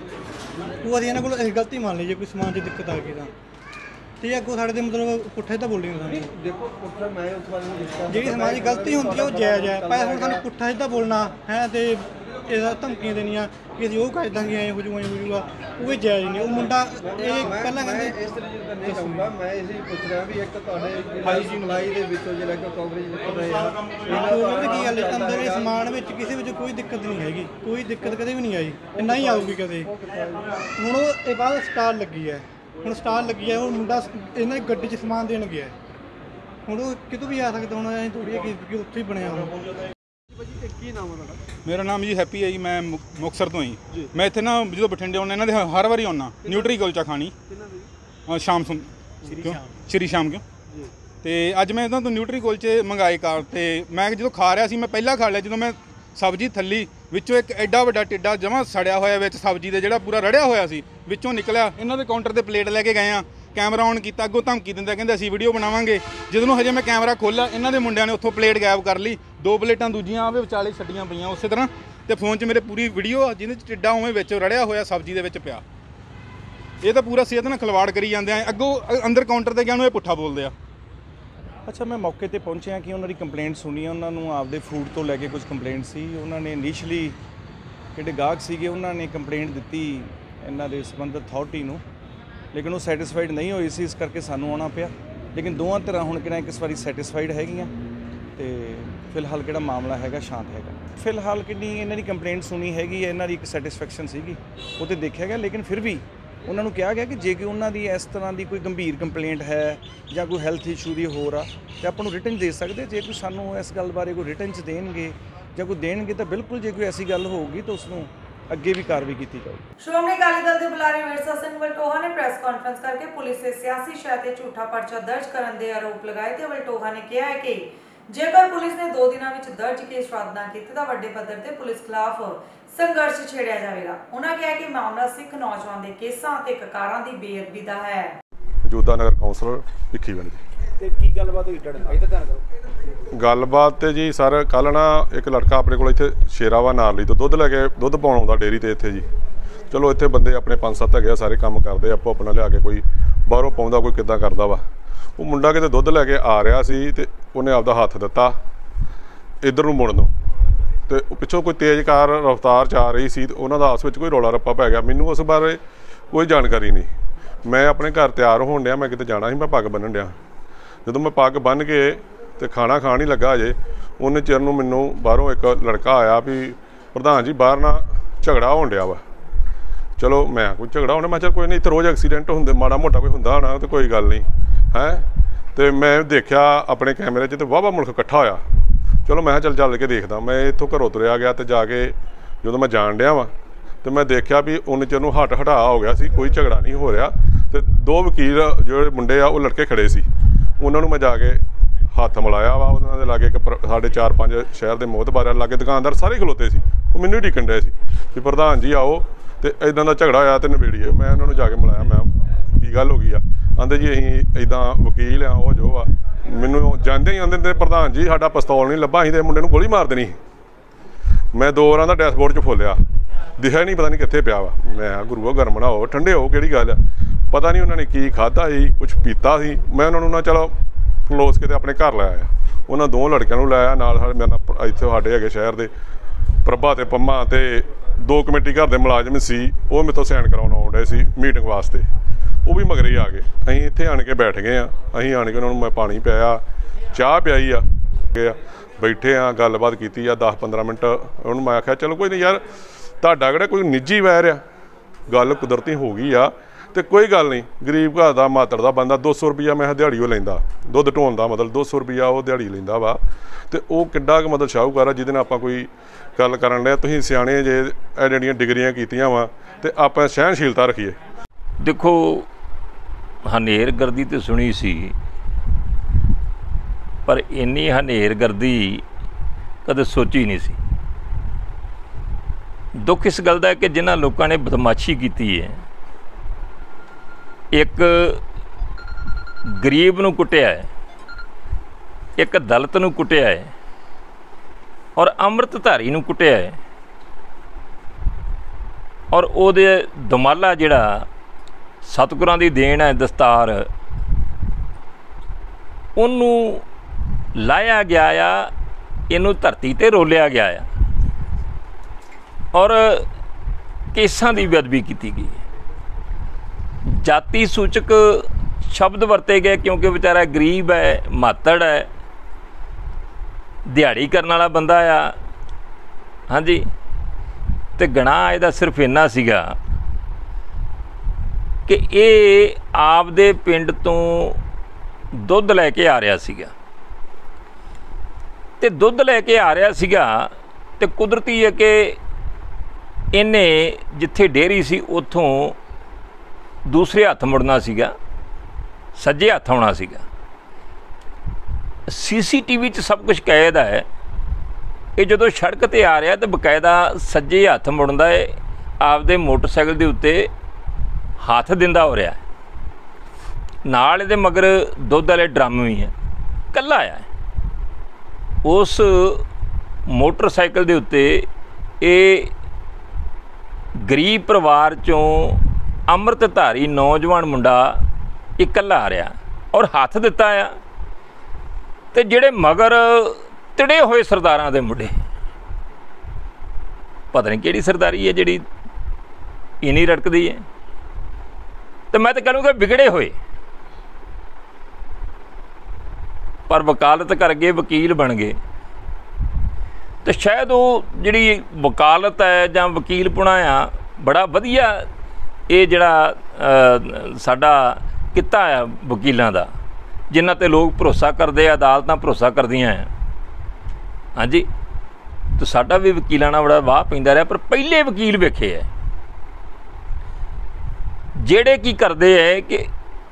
ਉਹ ਅਸੀਂ ਇਹਨਾਂ ਕੋਲ ਇਹ ਗਲਤੀ ਮੰਨ ਲਈ ਜੇ ਕੋਈ ਸਮਾਨ 'ਚ ਦਿੱਕਤ ਆ ਗਈ ਤਾਂ ਠੀਕ ਹੈ, ਅੱਗੋਂ ਸਾਡੇ ਤੇ ਮਤਲਬ ਪੁੱਠਾ ਤਾਂ ਬੋਲੀ ਨਹੀਂ ਦੇਖੋ ਪੁੱਠਾ ਮੈਂ ਉਸ ਵਾਰ ਜਿਹੜੀ ਸਮਾਜ ਦੀ ਗਲਤੀ ਹੁੰਦੀ ਹੈ ਉਹ ਜਾਇਜ਼ ਹੈ, ਪਰ ਹੁਣ ਸਾਨੂੰ ਪੁੱਠਾ ਸਿੱਧਾ ਬੋਲਣਾ ਹੈ ਤੇ ਇਹਦਾ ਧਮਕੀਆਂ ਦੇਣੀਆਂ ਕਿ ਅਸੀਂ ਉਹ ਕਰ ਦਾਂਗੇ ਐਂ ਹੋ ਜੂਗਾ ਐਂ ਹੋ ਜੂਗਾ, ਉਹ ਵੀ ਜਾਇਜ਼ ਨਹੀਂ। ਉਹ ਮੁੰਡਾ ਇਹ ਪਹਿਲਾਂ ਕਹਿੰਦੇ ਇਸ ਤਰੀਕੇ ਨਾਲ ਨਹੀਂ ਚਾਹੂੰਗਾ, ਮੈਂ ਇਹ ਹੀ ਪੁੱਛ ਰਿਹਾ ਵੀ ਇੱਕ ਤੁਹਾਡੇ ਹਾਈਜੀਨ ਮਲਾਈ ਦੇ ਵਿੱਚੋਂ ਜਿਹੜਾ ਕਿ ਕਵਰੇਜ ਨਿਕਲ ਰਹੇ ਆ ਉਹਨਾਂ ਦੀ ਕੀ ਗੱਲ ਹੈ, ਅੰਦਰ ਦੇ ਸਮਾਨ ਵਿੱਚ ਕਿਸੇ ਵਿੱਚ ਕੋਈ ਦਿੱਕਤ ਨਹੀਂ ਹੈਗੀ, ਕੋਈ ਦਿੱਕਤ ਕਦੇ ਵੀ ਨਹੀਂ ਆਈ, ਨਾ ਹੀ ਆਊਗੀ ਕਦੇ। ਹੁਣ ਉਹ ਇਹ ਬਾਅਦ ਸਟਾਰ ਲੱਗੀ ਹੈ, ਹੁਣ ਸਟਾਰ ਲੱਗੀ ਹੈ, ਉਹ ਮੁੰਡਾ ਇਹਨਾਂ ਦੀ ਗੱਡੀ 'ਚ ਸਮਾਨ ਦੇਣ ਗਿਆ, ਹੁਣ ਉਹ ਕਿਤੋਂ ਵੀ ਆ ਸਕਦਾ। ਹੁਣ ਐਂ ਥੋੜ੍ਹੀ ਹੈ ਕਿ ਉੱਥੇ ਹੀ ਬਣਿਆ ਹੋਣਾ। ਕੀ ਨਾਮ ਹੈ ਤੁਹਾਡਾ? ਮੇਰਾ ਨਾਮ ਜੀ ਹੈਪੀ ਹੈ ਜੀ, ਮੈਂ ਮੁਕਤਸਰ ਤੋਂ ਹੀ। ਮੈਂ ਇੱਥੇ ਨਾ ਜਦੋਂ ਬਠਿੰਡੇ ਆਉਣਾ ਇਹਨਾਂ ਦੇ ਹਰ ਵਾਰੀ ਆਉਣਾ ਨਿਊਟਰੀ ਕੁਲਚਾ ਖਾਣੀ ਸ਼ਾਮ ਸੁਣ ਕਿਉਂ ਸ਼੍ਰੀ ਸ਼ਾਮ ਕਿਉਂ ਤੇ ਅੱਜ ਮੈਂ ਇਹਨਾਂ ਤੋਂ ਨਿਊਟਰੀ ਕੁਲਚੇ ਮੰਗਾਏ ਕਾਰ ਤੇ ਮੈਂ ਜਦੋਂ ਖਾ ਰਿਹਾ ਸੀ, ਮੈਂ ਪਹਿਲਾਂ ਖਾ ਲਿਆ ਜਦੋਂ ਮੈਂ ਸਬਜ਼ੀ ਥੱਲੀ ਵਿੱਚੋਂ ਇੱਕ ਐਡਾ ਵੱਡਾ ਟਿੱਡਾ ਜਮਾਂ ਸੜਿਆ ਹੋਇਆ ਵਿੱਚ ਸਬਜ਼ੀ ਦੇ ਜਿਹੜਾ ਪੂਰਾ ਰੜਿਆ ਹੋਇਆ ਸੀ ਵਿੱਚੋਂ ਨਿਕਲਿਆ। ਇਹਨਾਂ ਦੇ ਕਾਊਂਟਰ ਤੇ ਪਲੇਟ ਲੈ ਕੇ ਗਏ ਆ, ਕੈਮਰਾ ਔਨ ਕੀਤਾ, ਅੱਗੋਂ ਧਮਕੀ ਦਿੰਦਾ ਕਹਿੰਦੇ ਅਸੀਂ ਵੀਡੀਓ ਬਣਾਵਾਂਗੇ। ਜਦੋਂ ਹਜੇ ਮੈਂ ਕੈਮਰਾ ਖੋਲ੍ਹਿਆ ਇਹਨਾਂ ਦੇ ਮੁੰਡਿਆਂ ਨੇ ਉੱਥੋਂ ਪਲੇਟ ਗਾਇਬ ਕਰ ਲਈ, ਦੋ ਪਲੇਟਾਂ ਦੂਜੀਆਂ ਆਵੇ ਵਿਚਾਲੇ ਛੱਡੀਆਂ ਪਈਆਂ ਉਸੇ ਤਰ੍ਹਾਂ, ਤੇ ਫੋਨ 'ਚ ਮੇਰੇ ਪੂਰੀ ਵੀਡੀਓ ਆ ਜਿਹਦੇ 'ਚ ਟਿੱਡਾ ਉਵੇਂ ਵਿੱਚ ਰੜਿਆ ਹੋਇਆ ਸਬਜ਼ੀ ਦੇ ਵਿੱਚ ਪਿਆ। ਇਹ ਤਾਂ ਪੂਰਾ ਸਿਹਤ ਨਾਲ ਖਿਲਵਾੜ ਕਰੀ ਜਾਂਦੇ ਆ। ਅੱਗੋਂ ਅੰਦਰ ਕਾਊਂਟਰ ਤੇ ਗਿਆ ਨੂੰ ਇਹ ਪੁੱਠਾ ਬੋਲਦੇ ਆ। ਅੱਛਾ, ਮੈਂ ਮੌਕੇ ਤੇ ਪਹੁੰਚਿਆ ਕਿ ਉਹਨਾਂ ਦੀ ਕੰਪਲੇਂਟ ਸੁਣੀ, ਉਹਨਾਂ ਨੂੰ ਆਪਦੇ ਫੂਡ ਤੋਂ ਲੈ ਕੇ ਕੁਝ ਕੰਪਲੇਂਟ ਸੀ। ਉਹਨਾਂ ਨੇ ਇਨੀਸ਼ੀਅਲੀ ਜਿਹੜੇ ਗਾਹਕ ਸੀਗੇ ਉਹਨਾਂ ਨੇ ਕੰਪਲੇਂਟ ਦਿੱਤੀ ਇਹਨਾਂ ਦੇ ਸੰਬੰਧਿਤ ਅਥਾਰਟੀ ਨੂੰ, ਲੇਕਿਨ ਉਹ ਸੈਟਿਸਫਾਈਡ ਨਹੀਂ ਹੋਈ ਸੀ, ਇਸ ਕਰਕੇ ਸਾਨੂੰ ਆਉਣਾ ਪਿਆ। ਲੇਕਿਨ ਦੋਵਾਂ ਧਿਰਾਂ ਹੁਣ ਕਿਹੜਾ ਇਸ ਵਾਰੀ ਸੈਟਿਸਫਾਈਡ ਹੈਗੀਆਂ ਤੇ ਫਿਲਹਾਲ ਕਿਹੜਾ ਮਾਮਲਾ ਹੈਗਾ ਸ਼ਾਂਤ ਹੈਗਾ। ਫਿਲਹਾਲ ਕਿੰਨੀ ਇਹਨਾਂ ਦੀ ਕੰਪਲੇਂਟ ਸੁਣੀ ਹੈਗੀ ਹੈ, ਇਹਨਾਂ ਦੀ ਇੱਕ ਸੈਟਿਸਫੈਕਸ਼ਨ ਸੀਗੀ ਉਹ ਤੇ ਦੇਖਿਆ ਗਿਆ, ਲੇਕਿਨ ਫਿਰ ਵੀ ਉਹਨਾਂ ਨੂੰ ਕਿਹਾ ਗਿਆ ਕਿ ਜੇ ਕਿ ਉਹਨਾਂ ਦੀ ਇਸ ਤਰ੍ਹਾਂ ਦੀ ਕੋਈ ਗੰਭੀਰ ਕੰਪਲੇਂਟ ਹੈ ਜਾਂ ਕੋਈ ਹੈਲਥ ਇਸ਼ੂ ਦੀ ਹੋਰ ਆ ਤੇ ਆਪਾਂ ਨੂੰ ਰਿਟਨ ਦੇ ਸਕਦੇ। ਜੇ ਕੋਈ ਸਾਨੂੰ ਇਸ ਗੱਲ ਬਾਰੇ ਕੋਈ ਰਿਟਨ 'ਚ ਦੇਣਗੇ ਜਾਂ ਕੋਈ ਦੇਣਗੇ ਤਾਂ ਬਿਲਕੁਲ, ਜੇ ਕੋਈ ਐਸੀ ਗੱਲ ਹੋਊਗੀ ਤਾਂ ਉਸ ਨੂੰ ਅੱਗੇ ਵੀ ਕਾਰਵਾਈ ਕੀਤੀ ਜਾਊਗੀ। ਸ਼੍ਰੋਮਣੀ ਅਕਾਲੀ ਦਲ ਦੇ ਬੁਲਾਰੇ ਵਿਰਸਾ ਸਿੰਘ ਵਲਟੋਹਾ ਨੇ ਪ੍ਰੈਸ ਕਾਨਫਰੰਸ ਕਰਕੇ ਪੁਲਿਸ ਦੇ ਸਿਆਸੀ ਸ਼ੈ ਤੇ ਝੂਠਾ ਪਰਚਾ ਦਰਜ ਕਰਨ ਦੇ ਆਰੋਪ ਲਗਾਏ ਤੇ ਵਲਟੋਹਾ ਨੇ ਕਿਹਾ ਹੈ ਕਿ ਜੇਕਰ ਪੁਲਿਸ ਨੇ ਦੋ ਦਿਨਾਂ ਵਿੱਚ ਦਰਜ ਕੇਸ ਰੱਦ ਨਾ ਕੀਤੇ ਤਾਂ ਵੱਡੇ ਪੱਧਰ ਤੇ ਪੁਲਿਸ ਖਿਲਾਫ ਸੰਘਰਸ਼ ਛੇੜਿਆ ਜਾਵੇਗਾ। ਉਹਨਾਂ ਕਿਹਾ ਕਿ ਮਾਮਲਾ ਸਿੱਖ ਨੌਜਵਾਨ ਦੇ ਕੇਸਾਂ ਅਤੇ ਕਕਾਰਾਂ ਦੀ ਬੇਅਦਬੀ ਦਾ ਹੈ। ਮੌਜੂਦਾ ਨਗਰ ਕੌਂਸਲਰ ਭਿੱਖੀਵਿੰਡ ਤੇ ਕੀ ਗੱਲਬਾਤ ਹੋਈ ਤੁਹਾਡੇ ਨਾਲ? ਇਹ ਤਾਂ ਧਿਆਨ ਕਰੋ। ਗੱਲਬਾਤ ਤੇ ਜੀ ਸਰ, ਕੱਲ ਨਾ ਇੱਕ ਲੜਕਾ ਆਪਣੇ ਕੋਲ ਇੱਥੇ ਸ਼ੇਰਾਵਾ ਨਾਰਲੀ ਤੋਂ ਦੁੱਧ ਲੈ ਕੇ ਦੁੱਧ ਪਾਉਣ ਆਉਂਦਾ ਡੇਅਰੀ ਤੇ ਇੱਥੇ ਜੀ, ਚਲੋ ਇੱਥੇ ਬੰਦੇ ਆਪਣੇ ਪੰਜ ਸੱਤ ਹੈਗੇ ਆ, ਸਾਰੇ ਕੰਮ ਕਰਦੇ ਆਪੋ ਆਪਣਾ, ਲਿਆ ਕੇ ਕੋਈ ਬਾਹਰੋਂ ਪਾਉਂਦਾ, ਕੋਈ ਕਿੱਦਾਂ ਕਰਦਾ ਵਾ। ਉਹ ਮੁੰਡਾ ਕਿਤੇ ਦੁੱਧ ਲੈ ਕੇ ਆ ਰਿਹਾ ਸੀ ਤੇ ਉਹਨੇ ਆਪਦਾ ਹੱਥ ਦਿੱਤਾ ਇੱਧਰ ਨੂੰ ਮੁੜਨ ਨੂੰ, ਤੇ ਪਿੱਛੋਂ ਕੋਈ ਤੇਜ਼ ਕਾਰ ਰਫ਼ਤਾਰ 'ਚ ਆ ਰਹੀ ਸੀ ਤੇ ਉਹਨਾਂ ਦਾ ਆਪਸ ਵਿੱਚ ਕੋਈ ਰੌਲਾ ਰੱਪਾ ਪੈ ਗਿਆ। ਮੈਨੂੰ ਉਸ ਬਾਰੇ ਕੋਈ ਜਾਣਕਾਰੀ ਨਹੀਂ। ਮੈਂ ਆਪਣੇ ਘਰ ਤਿਆਰ ਹੋਣ ਡਿਆ, ਮੈਂ ਕਿਤੇ ਜਾਣਾ ਸੀ, ਮੈਂ ਪੱਗ ਬੰਨ੍ਹਣ ਡਿਆ। ਜਦੋਂ ਮੈਂ ਪੱਗ ਬੰਨ੍ਹ ਕੇ ਤੇ ਖਾਣਾ ਖਾਣ ਹੀ ਲੱਗਾ ਅਜੇ, ਉਹਨੇ ਚਿਰ ਨੂੰ ਮੈਨੂੰ ਬਾਹਰੋਂ ਇੱਕ ਲੜਕਾ ਆਇਆ ਵੀ ਪ੍ਰਧਾਨ ਜੀ ਬਾਹਰ ਨਾ ਝਗੜਾ ਹੋਣ ਡਿਆ ਵਾ। ਚਲੋ ਮੈਂ ਕੋਈ ਝਗੜਾ ਹੋਣਾ, ਮੈਂ ਚੱਲ ਕੋਈ ਨਹੀਂ, ਇੱਥੇ ਰੋਜ਼ ਐਕਸੀਡੈਂਟ ਹੁੰਦੇ, ਮਾੜਾ ਮੋਟਾ ਕੋਈ ਹੁੰਦਾ ਹੋਣਾ ਤੇ ਕੋਈ ਗੱਲ ਨਹੀਂ ਹੈ। ਤੇ ਮੈਂ ਦੇਖਿਆ ਆਪਣੇ ਕੈਮਰੇ 'ਚ ਤੇ ਵਾਹਵਾ ਮੁਲਕ ਇਕੱਠਾ ਹੋਇਆ। ਚਲੋ ਮੈਂ ਚੱਲ ਚੱਲ ਕੇ ਦੇਖਦਾ। ਮੈਂ ਇੱਥੋਂ ਘਰੋਂ ਤੁਰਿਆ ਗਿਆ ਤੇ ਜਾ ਕੇ ਜਦੋਂ ਮੈਂ ਜਾਣ ਡਿਆ ਵਾਂ ਤੇ ਮੈਂ ਦੇਖਿਆ ਵੀ ਉਹਨੇ ਚਿਰ ਨੂੰ ਹੱਟ ਹਟਾ ਹੋ ਗਿਆ ਸੀ, ਕੋਈ ਝਗੜਾ ਨਹੀਂ ਹੋ ਰਿਹਾ। ਤੇ ਦੋ ਵਕੀਲ ਜਿਹੜੇ ਮੁੰਡੇ ਆ ਉਹ ਲੜਕੇ ਖੜੇ ਸੀ, ਉਹਨਾਂ ਨੂੰ ਮੈਂ ਜਾ ਕੇ ਹੱਥ ਮਿਲਾਇਆ ਵਾ। ਉਹਨਾਂ ਦੇ ਲਾਗੇ ਇੱਕ ਸਾਡੇ ਚਾਰ ਪੰਜ ਸ਼ਹਿਰ ਦੇ ਮੋਹਤਬਾਰ ਲਾਗੇ ਦੁਕਾਨਦਾਰ ਸਾਰੇ ਖਲੋਤੇ ਸੀ, ਉਹ ਮੈਨੂੰ ਹੀ ਢੀਕਣ ਡਏ ਸੀ ਵੀ ਪ੍ਰਧਾਨ ਜੀ ਆਓ ਤੇ ਇੱਦਾਂ ਦਾ ਝਗੜਾ ਹੋਇਆ ਤੇ ਨਿਬੇੜੀਏ। ਮੈਂ ਉਹਨਾਂ ਨੂੰ ਜਾ ਕੇ ਮਿਲਾਇਆ, ਮੈਂ ਕੀ ਗੱਲ ਹੋ ਗਈ ਆ? ਆਂਦੇ ਜੀ ਅਸੀਂ ਇੱਦਾਂ ਵਕੀਲ ਆ, ਉਹ ਜੋ ਆ। ਮੈਨੂੰ ਜਾਂਦੇ ਹੀ ਆਂਦੇ ਨੇ ਪ੍ਰਧਾਨ ਜੀ ਸਾਡਾ ਪਿਸਤੌਲ ਨਹੀਂ ਲੱਭਾ, ਅਸੀਂ ਤੇ ਮੁੰਡੇ ਨੂੰ ਗੋਲੀ ਮਾਰ ਦੇਣੀ। ਮੈਂ ਦੋ ਵਾਰਾਂ ਦਾ ਡੈਸ਼ਬੋਰਡ 'ਚ ਫੋਲਿਆ, ਦਿਖਿਆ ਨਹੀਂ, ਪਤਾ ਨਹੀਂ ਕਿੱਥੇ ਪਿਆ ਵਾ। ਮੈਂ ਗੁਰੂਆ ਗਰਮ ਨਾ ਹੋ, ਠੰਡੇ ਹੋ, ਕਿਹੜੀ ਗੱਲ ਆ? ਪਤਾ ਨਹੀਂ ਉਹਨਾਂ ਨੇ ਕੀ ਖਾਧਾ ਸੀ, ਕੁਛ ਪੀਤਾ ਸੀ। ਮੈਂ ਉਹਨਾਂ ਨੂੰ ਨਾ ਚਲੋ ਕਲੋਸ ਕੇ ਤੇ ਆਪਣੇ ਘਰ ਲੈ ਆਇਆ। ਉਹਨਾਂ ਦੋ ਲੜਕਿਆਂ ਨੂੰ ਲਾਇਆ ਨਾਲ, ਮੇਰੇ ਨਾਲ ਇੱਥੇ ਸਾਡੇ ਹੈਗੇ ਸ਼ਹਿਰ ਦੇ ਪ੍ਰਭਾ ਤੇ ਪੰਮਾ ਤੇ ਦੋ ਕਮੇਟੀ ਘਰ ਦੇ ਮੁਲਾਜ਼ਮ ਸੀ, ਉਹ ਮੇਰੇ ਤੋਂ ਸਾਈਨ ਕਰਾਉਣ ਆਉਣ ਡਏ ਸੀ ਮੀਟਿੰਗ ਵਾਸਤੇ। ਉਹ ਵੀ ਮਗਰੇ ਆ ਗਏ। ਅਸੀਂ ਇੱਥੇ ਆਣ ਕੇ ਬੈਠ ਗਏ ਆ। ਅਸੀਂ ਆਣ ਕੇ ਉਹਨਾਂ ਨੂੰ ਮੈਂ ਪਾਣੀ ਪਿਆਇਆ, ਚਾਹ ਪਿਆਈ ਆ, ਬੈਠੇ ਆ, ਗੱਲਬਾਤ ਕੀਤੀ ਆ ਦਸ ਪੰਦਰਾਂ ਮਿੰਟ। ਉਹਨੂੰ ਮੈਂ ਆਖਿਆ ਚਲੋ ਕੋਈ ਨਹੀਂ ਯਾਰ, ਤੁਹਾਡਾ ਕਿਹੜਾ ਕੋਈ ਨਿੱਜੀ ਵੈਰ ਆ, ਗੱਲ ਕੁਦਰਤੀ ਹੋ ਗਈ ਆ ਤੇ ਕੋਈ ਗੱਲ ਨਹੀਂ। ਗਰੀਬ ਘਰ ਦਾ ਮਾਤੜ ਦਾ ਬੰਦਾ ਦੋ ਸੌ ਰੁਪਈਆ ਮੈਂ ਦਿਹਾੜੀ ਉਹ ਲੈਂਦਾ, ਦੁੱਧ ਢੋਣ ਦਾ ਮਤਲਬ ਦੋ ਸੌ ਰੁਪਈਆ ਉਹ ਦਿਹਾੜੀ ਲੈਂਦਾ ਵਾ। ਤੇ ਉਹ ਕਿੱਡਾ ਕੁ ਮਤਲਬ ਸ਼ਾਹੂਕਾਰ ਆ ਜਿਹਦੇ ਨਾਲ ਆਪਾਂ ਕੋਈ ਗੱਲ ਕਰਨ ਲਿਆ। ਤੁਸੀਂ ਸਿਆਣੇ ਜੇ ਇਹ ਜਿਹੜੀਆਂ ਡਿਗਰੀਆਂ ਕੀਤੀਆਂ ਵਾ ਤੇ ਆਪਾਂ ਸਹਿਣਸ਼ੀਲਤਾ ਰੱਖੀਏ। ਦੇਖੋ ਹਨੇਰਗਰਦੀ ਤੇ ਸੁਣੀ ਸੀ, ਪਰ ਇੰਨੀ ਹਨੇਰਗਰਦੀ ਕਦੇ ਸੋਚੀ ਨਹੀਂ ਸੀ। ਦੁੱਖ ਇਸ ਗੱਲ ਦਾ ਹੈ ਕਿ ਜਿਨ੍ਹਾਂ ਲੋਕਾਂ ਨੇ ਬਦਮਾਸ਼ੀ ਕੀਤੀ ਹੈ, ਇੱਕ ਗਰੀਬ ਨੂੰ ਕੁੱਟਿਆ ਹੈ, ਇੱਕ ਦਲਿਤ ਨੂੰ ਕੁੱਟਿਆ ਹੈ ਔਰ ਅੰਮ੍ਰਿਤਧਾਰੀ ਨੂੰ ਕੁੱਟਿਆ ਹੈ, ਔਰ ਉਹਦੇ ਦਮਾਲਾ ਜਿਹੜਾ ਸਤਿਗੁਰਾਂ ਦੀ ਦੇਣ ਹੈ ਦਸਤਾਰ, ਉਹਨੂੰ ਲਾਇਆ ਗਿਆ ਆ, ਇਹਨੂੰ ਧਰਤੀ 'ਤੇ ਰੋਲਿਆ ਗਿਆ ਆ ਔਰ ਕੇਸਾਂ ਦੀ ਬੇਅਦਬੀ ਕੀਤੀ ਗਈ ਹੈ। ਜਾਤੀ ਸੂਚਕ ਸ਼ਬਦ ਵਰਤੇ ਗਏ ਕਿਉਂਕਿ ਵਿਚਾਰਾ ਗਰੀਬ ਹੈ, ਮਾਤੜ ਹੈ, ਦਿਹਾੜੀ ਕਰਨ ਵਾਲਾ ਬੰਦਾ ਆ। ਹਾਂਜੀ, ਤੇ ਗੁਨਾਹ ਇਹਦਾ ਸਿਰਫ ਇੰਨਾ ਸੀਗਾ ਕਿ ਇਹ ਆਪਦੇ ਪਿੰਡ ਤੋਂ ਦੁੱਧ ਲੈ ਕੇ ਆ ਰਿਹਾ ਸੀਗਾ ਤੇ ਦੁੱਧ ਲੈ ਕੇ ਆ ਰਿਹਾ ਸੀਗਾ ਤੇ ਕੁਦਰਤੀ ਹੈ ਕਿ ਇਹਨੇ ਜਿੱਥੇ ਡੇਅਰੀ ਸੀ ਉੱਥੋਂ ਦੂਸਰੇ ਹੱਥ ਮੁੜਨਾ ਸੀਗਾ, ਸੱਜੇ ਹੱਥ ਆਉਣਾ ਸੀਗਾ। ਸੀ ਸੀ ਟੀ ਵੀ 'ਚ ਸਭ ਕੁਝ ਕੈਦ ਹੈ। ਇਹ ਜਦੋਂ ਸੜਕ 'ਤੇ ਆ ਰਿਹਾ ਤਾਂ ਬਕਾਇਦਾ ਸੱਜੇ ਹੱਥ ਮੁੜਦਾ ਹੈ, ਆਪਦੇ ਮੋਟਰਸਾਈਕਲ ਦੇ ਉੱਤੇ ਹੱਥ ਦਿੰਦਾ ਹੋ ਰਿਹਾ, ਨਾਲ ਇਹਦੇ ਮਗਰ ਦੁੱਧ ਵਾਲੇ ਡਰਮ ਵੀ ਹੈ, ਇਕੱਲਾ ਆਇਆ। ਉਸ ਮੋਟਰਸਾਈਕਲ ਦੇ ਉੱਤੇ ਇਹ ਗਰੀਬ ਪਰਿਵਾਰ 'ਚੋਂ ਅੰਮ੍ਰਿਤਧਾਰੀ ਨੌਜਵਾਨ ਮੁੰਡਾ ਇਕੱਲਾ ਆ ਰਿਹਾ ਔਰ ਹੱਥ ਦਿੱਤਾ ਆ। ਤੇ ਜਿਹੜੇ ਮਗਰ ਤਿੜੇ ਹੋਏ ਸਰਦਾਰਾਂ ਦੇ ਮੁੰਡੇ, ਪਤਾ ਨਹੀਂ ਕਿਹੜੀ ਸਰਦਾਰੀ ਹੈ ਜਿਹੜੀ ਇੰਨੀ ਰੜਕਦੀ ਹੈ, ਤੇ ਮੈਂ ਤਾਂ ਕਹੂੰਗਾ ਵਿਗੜੇ ਹੋਏ, ਪਰ ਵਕਾਲਤ ਕਰ ਗਏ, ਵਕੀਲ ਬਣ ਗਏ। ਤੇ ਸ਼ਾਇਦ ਉਹ ਜਿਹੜੀ ਵਕਾਲਤ ਹੈ ਜਾਂ ਵਕੀਲਪੁਣਾ ਆ, ਬੜਾ ਵਧੀਆ ਇਹ ਜਿਹੜਾ ਸਾਡਾ ਕਿੱਤਾ ਆ ਵਕੀਲਾਂ ਦਾ, ਜਿਨ੍ਹਾਂ 'ਤੇ ਲੋਕ ਭਰੋਸਾ ਕਰਦੇ ਆ, ਅਦਾਲਤਾਂ ਭਰੋਸਾ ਕਰਦੀਆਂ ਆ। ਹਾਂਜੀ, ਤੇ ਸਾਡਾ ਵੀ ਵਕੀਲਾਂ ਨਾਲ ਬੜਾ ਵਾਹ ਪੈਂਦਾ ਰਿਹਾ। ਪਰ ਪਹਿਲੇ ਵਕੀਲ ਵੇਖੇ ਹੈ ਜਿਹੜੇ ਕੀ ਕਰਦੇ ਹੈ ਕਿ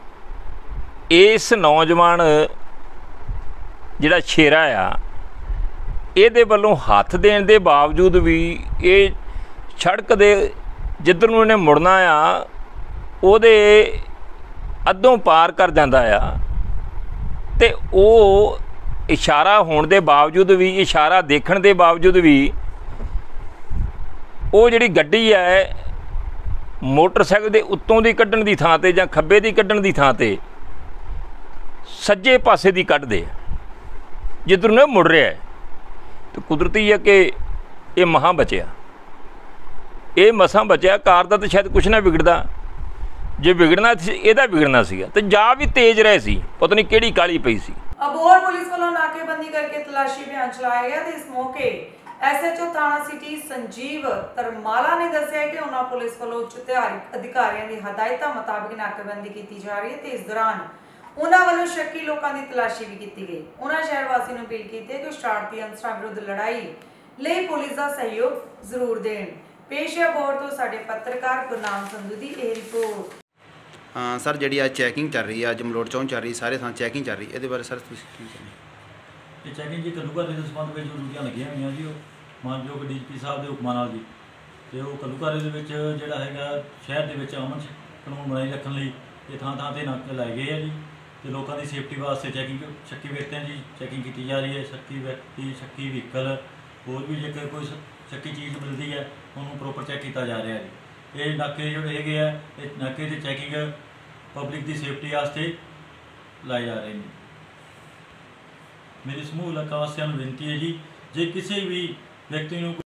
ਇਸ ਨੌਜਵਾਨ ਜਿਹੜਾ ਸ਼ੇਰਾ ਆ, ਇਹਦੇ ਵੱਲੋਂ ਹੱਥ ਦੇਣ ਦੇ ਬਾਵਜੂਦ ਵੀ ਇਹ ਸੜਕ ਦੇ ਜਿੱਧਰ ਨੂੰ ਇਹਨੇ ਮੁੜਨਾ ਆ ਉਹਦੇ ਅੱਧੋਂ ਪਾਰ ਕਰ ਜਾਂਦਾ ਆ। ਤੇ ਉਹ ਇਸ਼ਾਰਾ ਹੋਣ ਦੇ ਬਾਵਜੂਦ ਵੀ, ਇਸ਼ਾਰਾ ਦੇਖਣ ਦੇ ਬਾਵਜੂਦ ਵੀ ਉਹ ਜਿਹੜੀ ਗੱਡੀ ਹੈ मोटरसाइकिल के उत्तों की कड्ढण की थां ते जां खब्बे की कड्ढण की थां ते सज्जे पासे की कढ़दे जिधर ने मुड़ रहा है। तो कुदरती है कि ये महा बचिया, ये मसा बचिया। कार का तो शायद कुछ ना बिगड़दा, जे बिगड़ना ਇਹਦਾ बिगड़ना ਸੀਗਾ ਤੇ ਜਾ भी तेज रहे सी, पता नहीं ਕਿਹੜੀ ਕਾਲੀ ਪਈ ਸੀ। अबोहर पुलिस वालों नाकेबंदी करके तलाशी अभियान चलाया गया। तो इस मौके एस एच ओ थाना सिटी संजीव तरमाला ने दस्सिया कि उन्होंने पुलिस वालों उच्च अधिकारियों की हदायतों मुताबिक नाकेबंदी की जा रही है। तो इस दौरान उन्होंने वालों शक्की लोगों की तलाशी भी की गई। उन्होंने शहर वासियों ने अपील की है कि शरारती अंसरां विरुद्ध लड़ाई ਲਈ पुलिस का सहयोग जरूर दें। पेश है अबोहर तो साडे पत्रकार गुरनाम संधू की यह रिपोर्ट। हाँ सर, जी अज चैकिंग चल रही है, अज मलोट चौंक चल रही, सारे थां चैकिंग चल रही है, ये बारे सर ये चैकिंग जी कल्लूघर के संबंध में जो ड्यूटियां लगियां हुई जी मानयोग डी जी पी साहब के हुक्मां नाल जी तो वो कल्लूघर के जोड़ा है शहर के अमन कानून बनाई रखने लिए ये थां थां ते नाके लाए गए हैं जी। तो लोगों की सेफ्टी वास्ते चैकिंग शक्की व्यक्तियों की चैकिंग की जा रही है। शक्की व्यक्ति शक्की व्हीकल होर भी जेकर कोई शक्की चीज़ मिलती है उन्होंने प्रोपर चैक किया जा रहा है जी। ये नाके जोड़े है ये नाके की चैकिंग पब्लिक की सेफ्टी वास्ते लाए जा रहे हैं। मेरी समूह इलाका वासियों को विनती है जी, जे किसी भी व्यक्ति को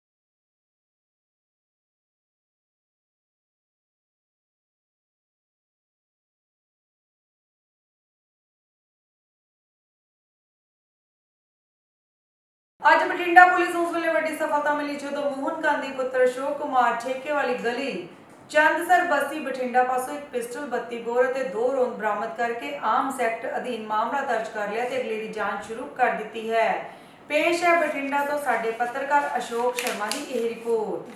ਅੱਜ ਬਠਿੰਡਾ ਪੁਲਿਸ ਉਸ ਵੇਲੇ ਵੱਡੀ ਸਫਲਤਾ ਮਿਲੀ ਜਦੋਂ ਮੋਹਨ ਗਾਂਧੀ ਪੁੱਤਰ ਅਸ਼ੋਕ ਕੁਮਾਰ ਠੇਕੇ ਵਾਲੀ ਗਲੀ ਚੰਦਸਰ ਬਸਤੀ ਬਠਿੰਡਾ ਪਾਸੋਂ ਇੱਕ ਪਿਸਟਲ ਬੱਤੀ ਬੋਰ ਅਤੇ ਦੋ ਰੌਂਦ ਬਰਾਮਦ ਕਰਕੇ ਆਰਮਸ ਐਕਟ ਅਧੀਨ ਮਾਮਲਾ ਦਰਜ ਕਰ ਲਿਆ ਤੇ ਅਗਲੇ ਦੀ ਜਾਂਚ ਸ਼ੁਰੂ ਕਰ ਦਿੱਤੀ ਹੈ। ਪੇਸ਼ ਹੈ ਬਠਿੰਡਾ ਤੋਂ ਸਾਡੇ ਪੱਤਰਕਾਰ ਅਸ਼ੋਕ ਸ਼ਰਮਾ ਦੀ ਇਹ ਰਿਪੋਰਟ।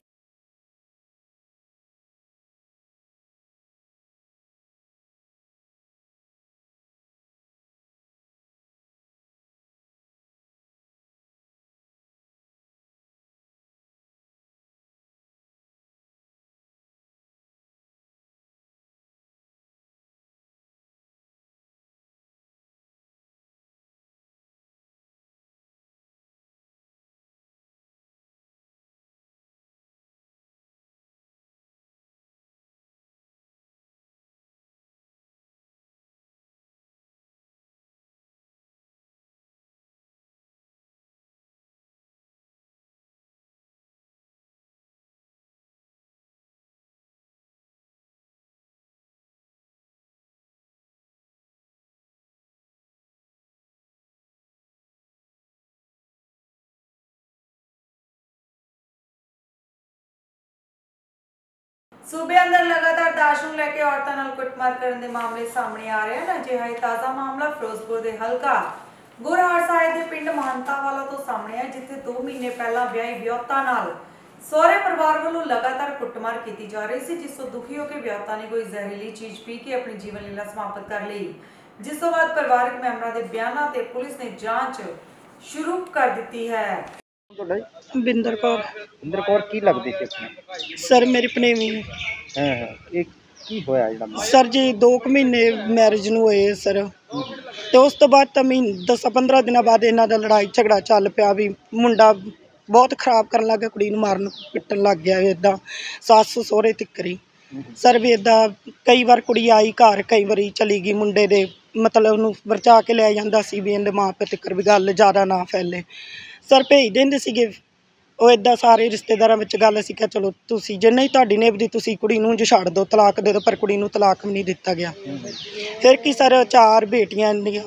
सूबे अंदर लगातार दाज ਨੂੰ ਲੈ ਕੇ ਔਰਤਾਂ ਨਾਲ ਕੁੱਟਮਾਰ ਕਰਨ ਦੇ ਮਾਮਲੇ ਸਾਹਮਣੇ ਆ ਰਹੇ ਹਨ। ਅਜਿਹਾ ਹੀ ਤਾਜ਼ਾ ਮਾਮਲਾ ਫਿਰੋਜ਼ਪੁਰ ਦੇ ਹਲਕਾ ਗੁਰਹਾਰ ਸਾਹਿਬ ਦੇ ਪਿੰਡ ਮਹੰਤਾਵਾਲਾ ਤੋਂ ਸਾਹਮਣੇ ਹੈ, ਜਿੱਥੇ ਦੋ ਮਹੀਨੇ ਪਹਿਲਾਂ ਵਿਆਹੀ ਵਿਆਹੁਤਾ ਨਾਲ ਸਹੁਰੇ ਪਰਿਵਾਰ ਵੱਲੋਂ ਲਗਾਤਾਰ ਕੁੱਟਮਾਰ ਕੀਤੀ ਜਾ ਰਹੀ ਸੀ, ਜਿਸ ਤੋਂ ਦੁਖੀ ਹੋ ਕੇ ਵਿਆਹੁਤਾ ਨੇ ਕੋਈ ਜ਼ਹਿਰੀਲੀ ਚੀਜ਼ ਪੀ ਕੇ ਆਪਣੀ ਜੀਵਨ ਲੀਲਾ ਸਮਾਪਤ ਕਰ ਲਈ, ਜਿਸ ਤੋਂ ਬਾਅਦ ਪਰਿਵਾਰਕ ਮੈਂਬਰਾਂ ਦੇ ਬਿਆਨਾਂ ਤੇ ਪੁਲਿਸ ਨੇ ਜਾਂਚ ਸ਼ੁਰੂ ਕਰ ਦਿੱਤੀ ਹੈ। ਬਿੰਦਰ ਕੌਰ। ਬਿੰਦਰ ਕੌਰ ਕੀ ਲੱਗਦੀ ਸੀ ਆਪਣੀ? ਸਰ ਮੇਰੀ ਭਣੇਵੀਂ ਹੈ। ਹਾਂ ਹਾਂ, ਇਹ ਕੀ ਹੋਇਆ ਜਿਹੜਾ? ਸਰ ਜੀ ਦੋ ਕੁ ਮਹੀਨੇ ਮੈਰਿਜ ਨੂੰ ਹੋਏ ਸਰ, ਤੇ ਉਸ ਤੋਂ ਬਾਅਦ ਤਾਂ ਮਹੀਨੇ ਦਸ ਪੰਦਰਾਂ ਦਿਨਾਂ ਬਾਅਦ ਇਹਨਾਂ ਦਾ ਲੜਾਈ ਝਗੜਾ ਚੱਲ ਪਿਆ ਵੀ ਮੁੰਡਾ ਬਹੁਤ ਖਰਾਬ ਕਰਨ ਲੱਗ ਗਿਆ, ਕੁੜੀ ਨੂੰ ਮਾਰਨ ਪਿੱਟਣ ਲੱਗ ਗਿਆ ਇੱਦਾਂ ਸੱਸ ਸਹੁਰੇ ਤਿੱਕਰੀ ਸਰ ਵੀ ਇੱਦਾਂ। ਕਈ ਵਾਰ ਕੁੜੀ ਆਈ ਘਰ, ਕਈ ਵਾਰੀ ਚਲੀ ਗਈ, ਮੁੰਡੇ ਦੇ ਮਤਲਬ ਉਹਨੂੰ ਵਰਚਾ ਕੇ ਲੈ ਜਾਂਦਾ ਸੀ ਵੀ ਇਹਦੇ ਮਾਂ ਪਿਓ ਤਿੱਕਰ ਵੀ ਗੱਲ ਜ਼ਿਆਦਾ ਨਾ ਫੈਲੇ ਸਰ, ਭੇਜ ਦਿੰਦੇ ਸੀਗੇ ਉਹ ਇੱਦਾਂ। ਸਾਰੇ ਰਿਸ਼ਤੇਦਾਰਾਂ ਵਿੱਚ ਗੱਲ ਸੀ ਕਿ ਚਲੋ ਤੁਸੀਂ ਜੇ ਨਹੀਂ ਤੁਹਾਡੀ ਨਿਭਦੀ ਤੁਸੀਂ ਕੁੜੀ ਨੂੰ ਜੇ ਛੱਡ ਦਿਓ, ਤਲਾਕ ਦੇ ਦਿਓ, ਪਰ ਕੁੜੀ ਨੂੰ ਤਲਾਕ ਵੀ ਨਹੀਂ ਦਿੱਤਾ ਗਿਆ। ਫਿਰ ਕੀ ਸਰ ਚਾਰ ਬੇਟੀਆਂ ਇੰਨੀਆਂ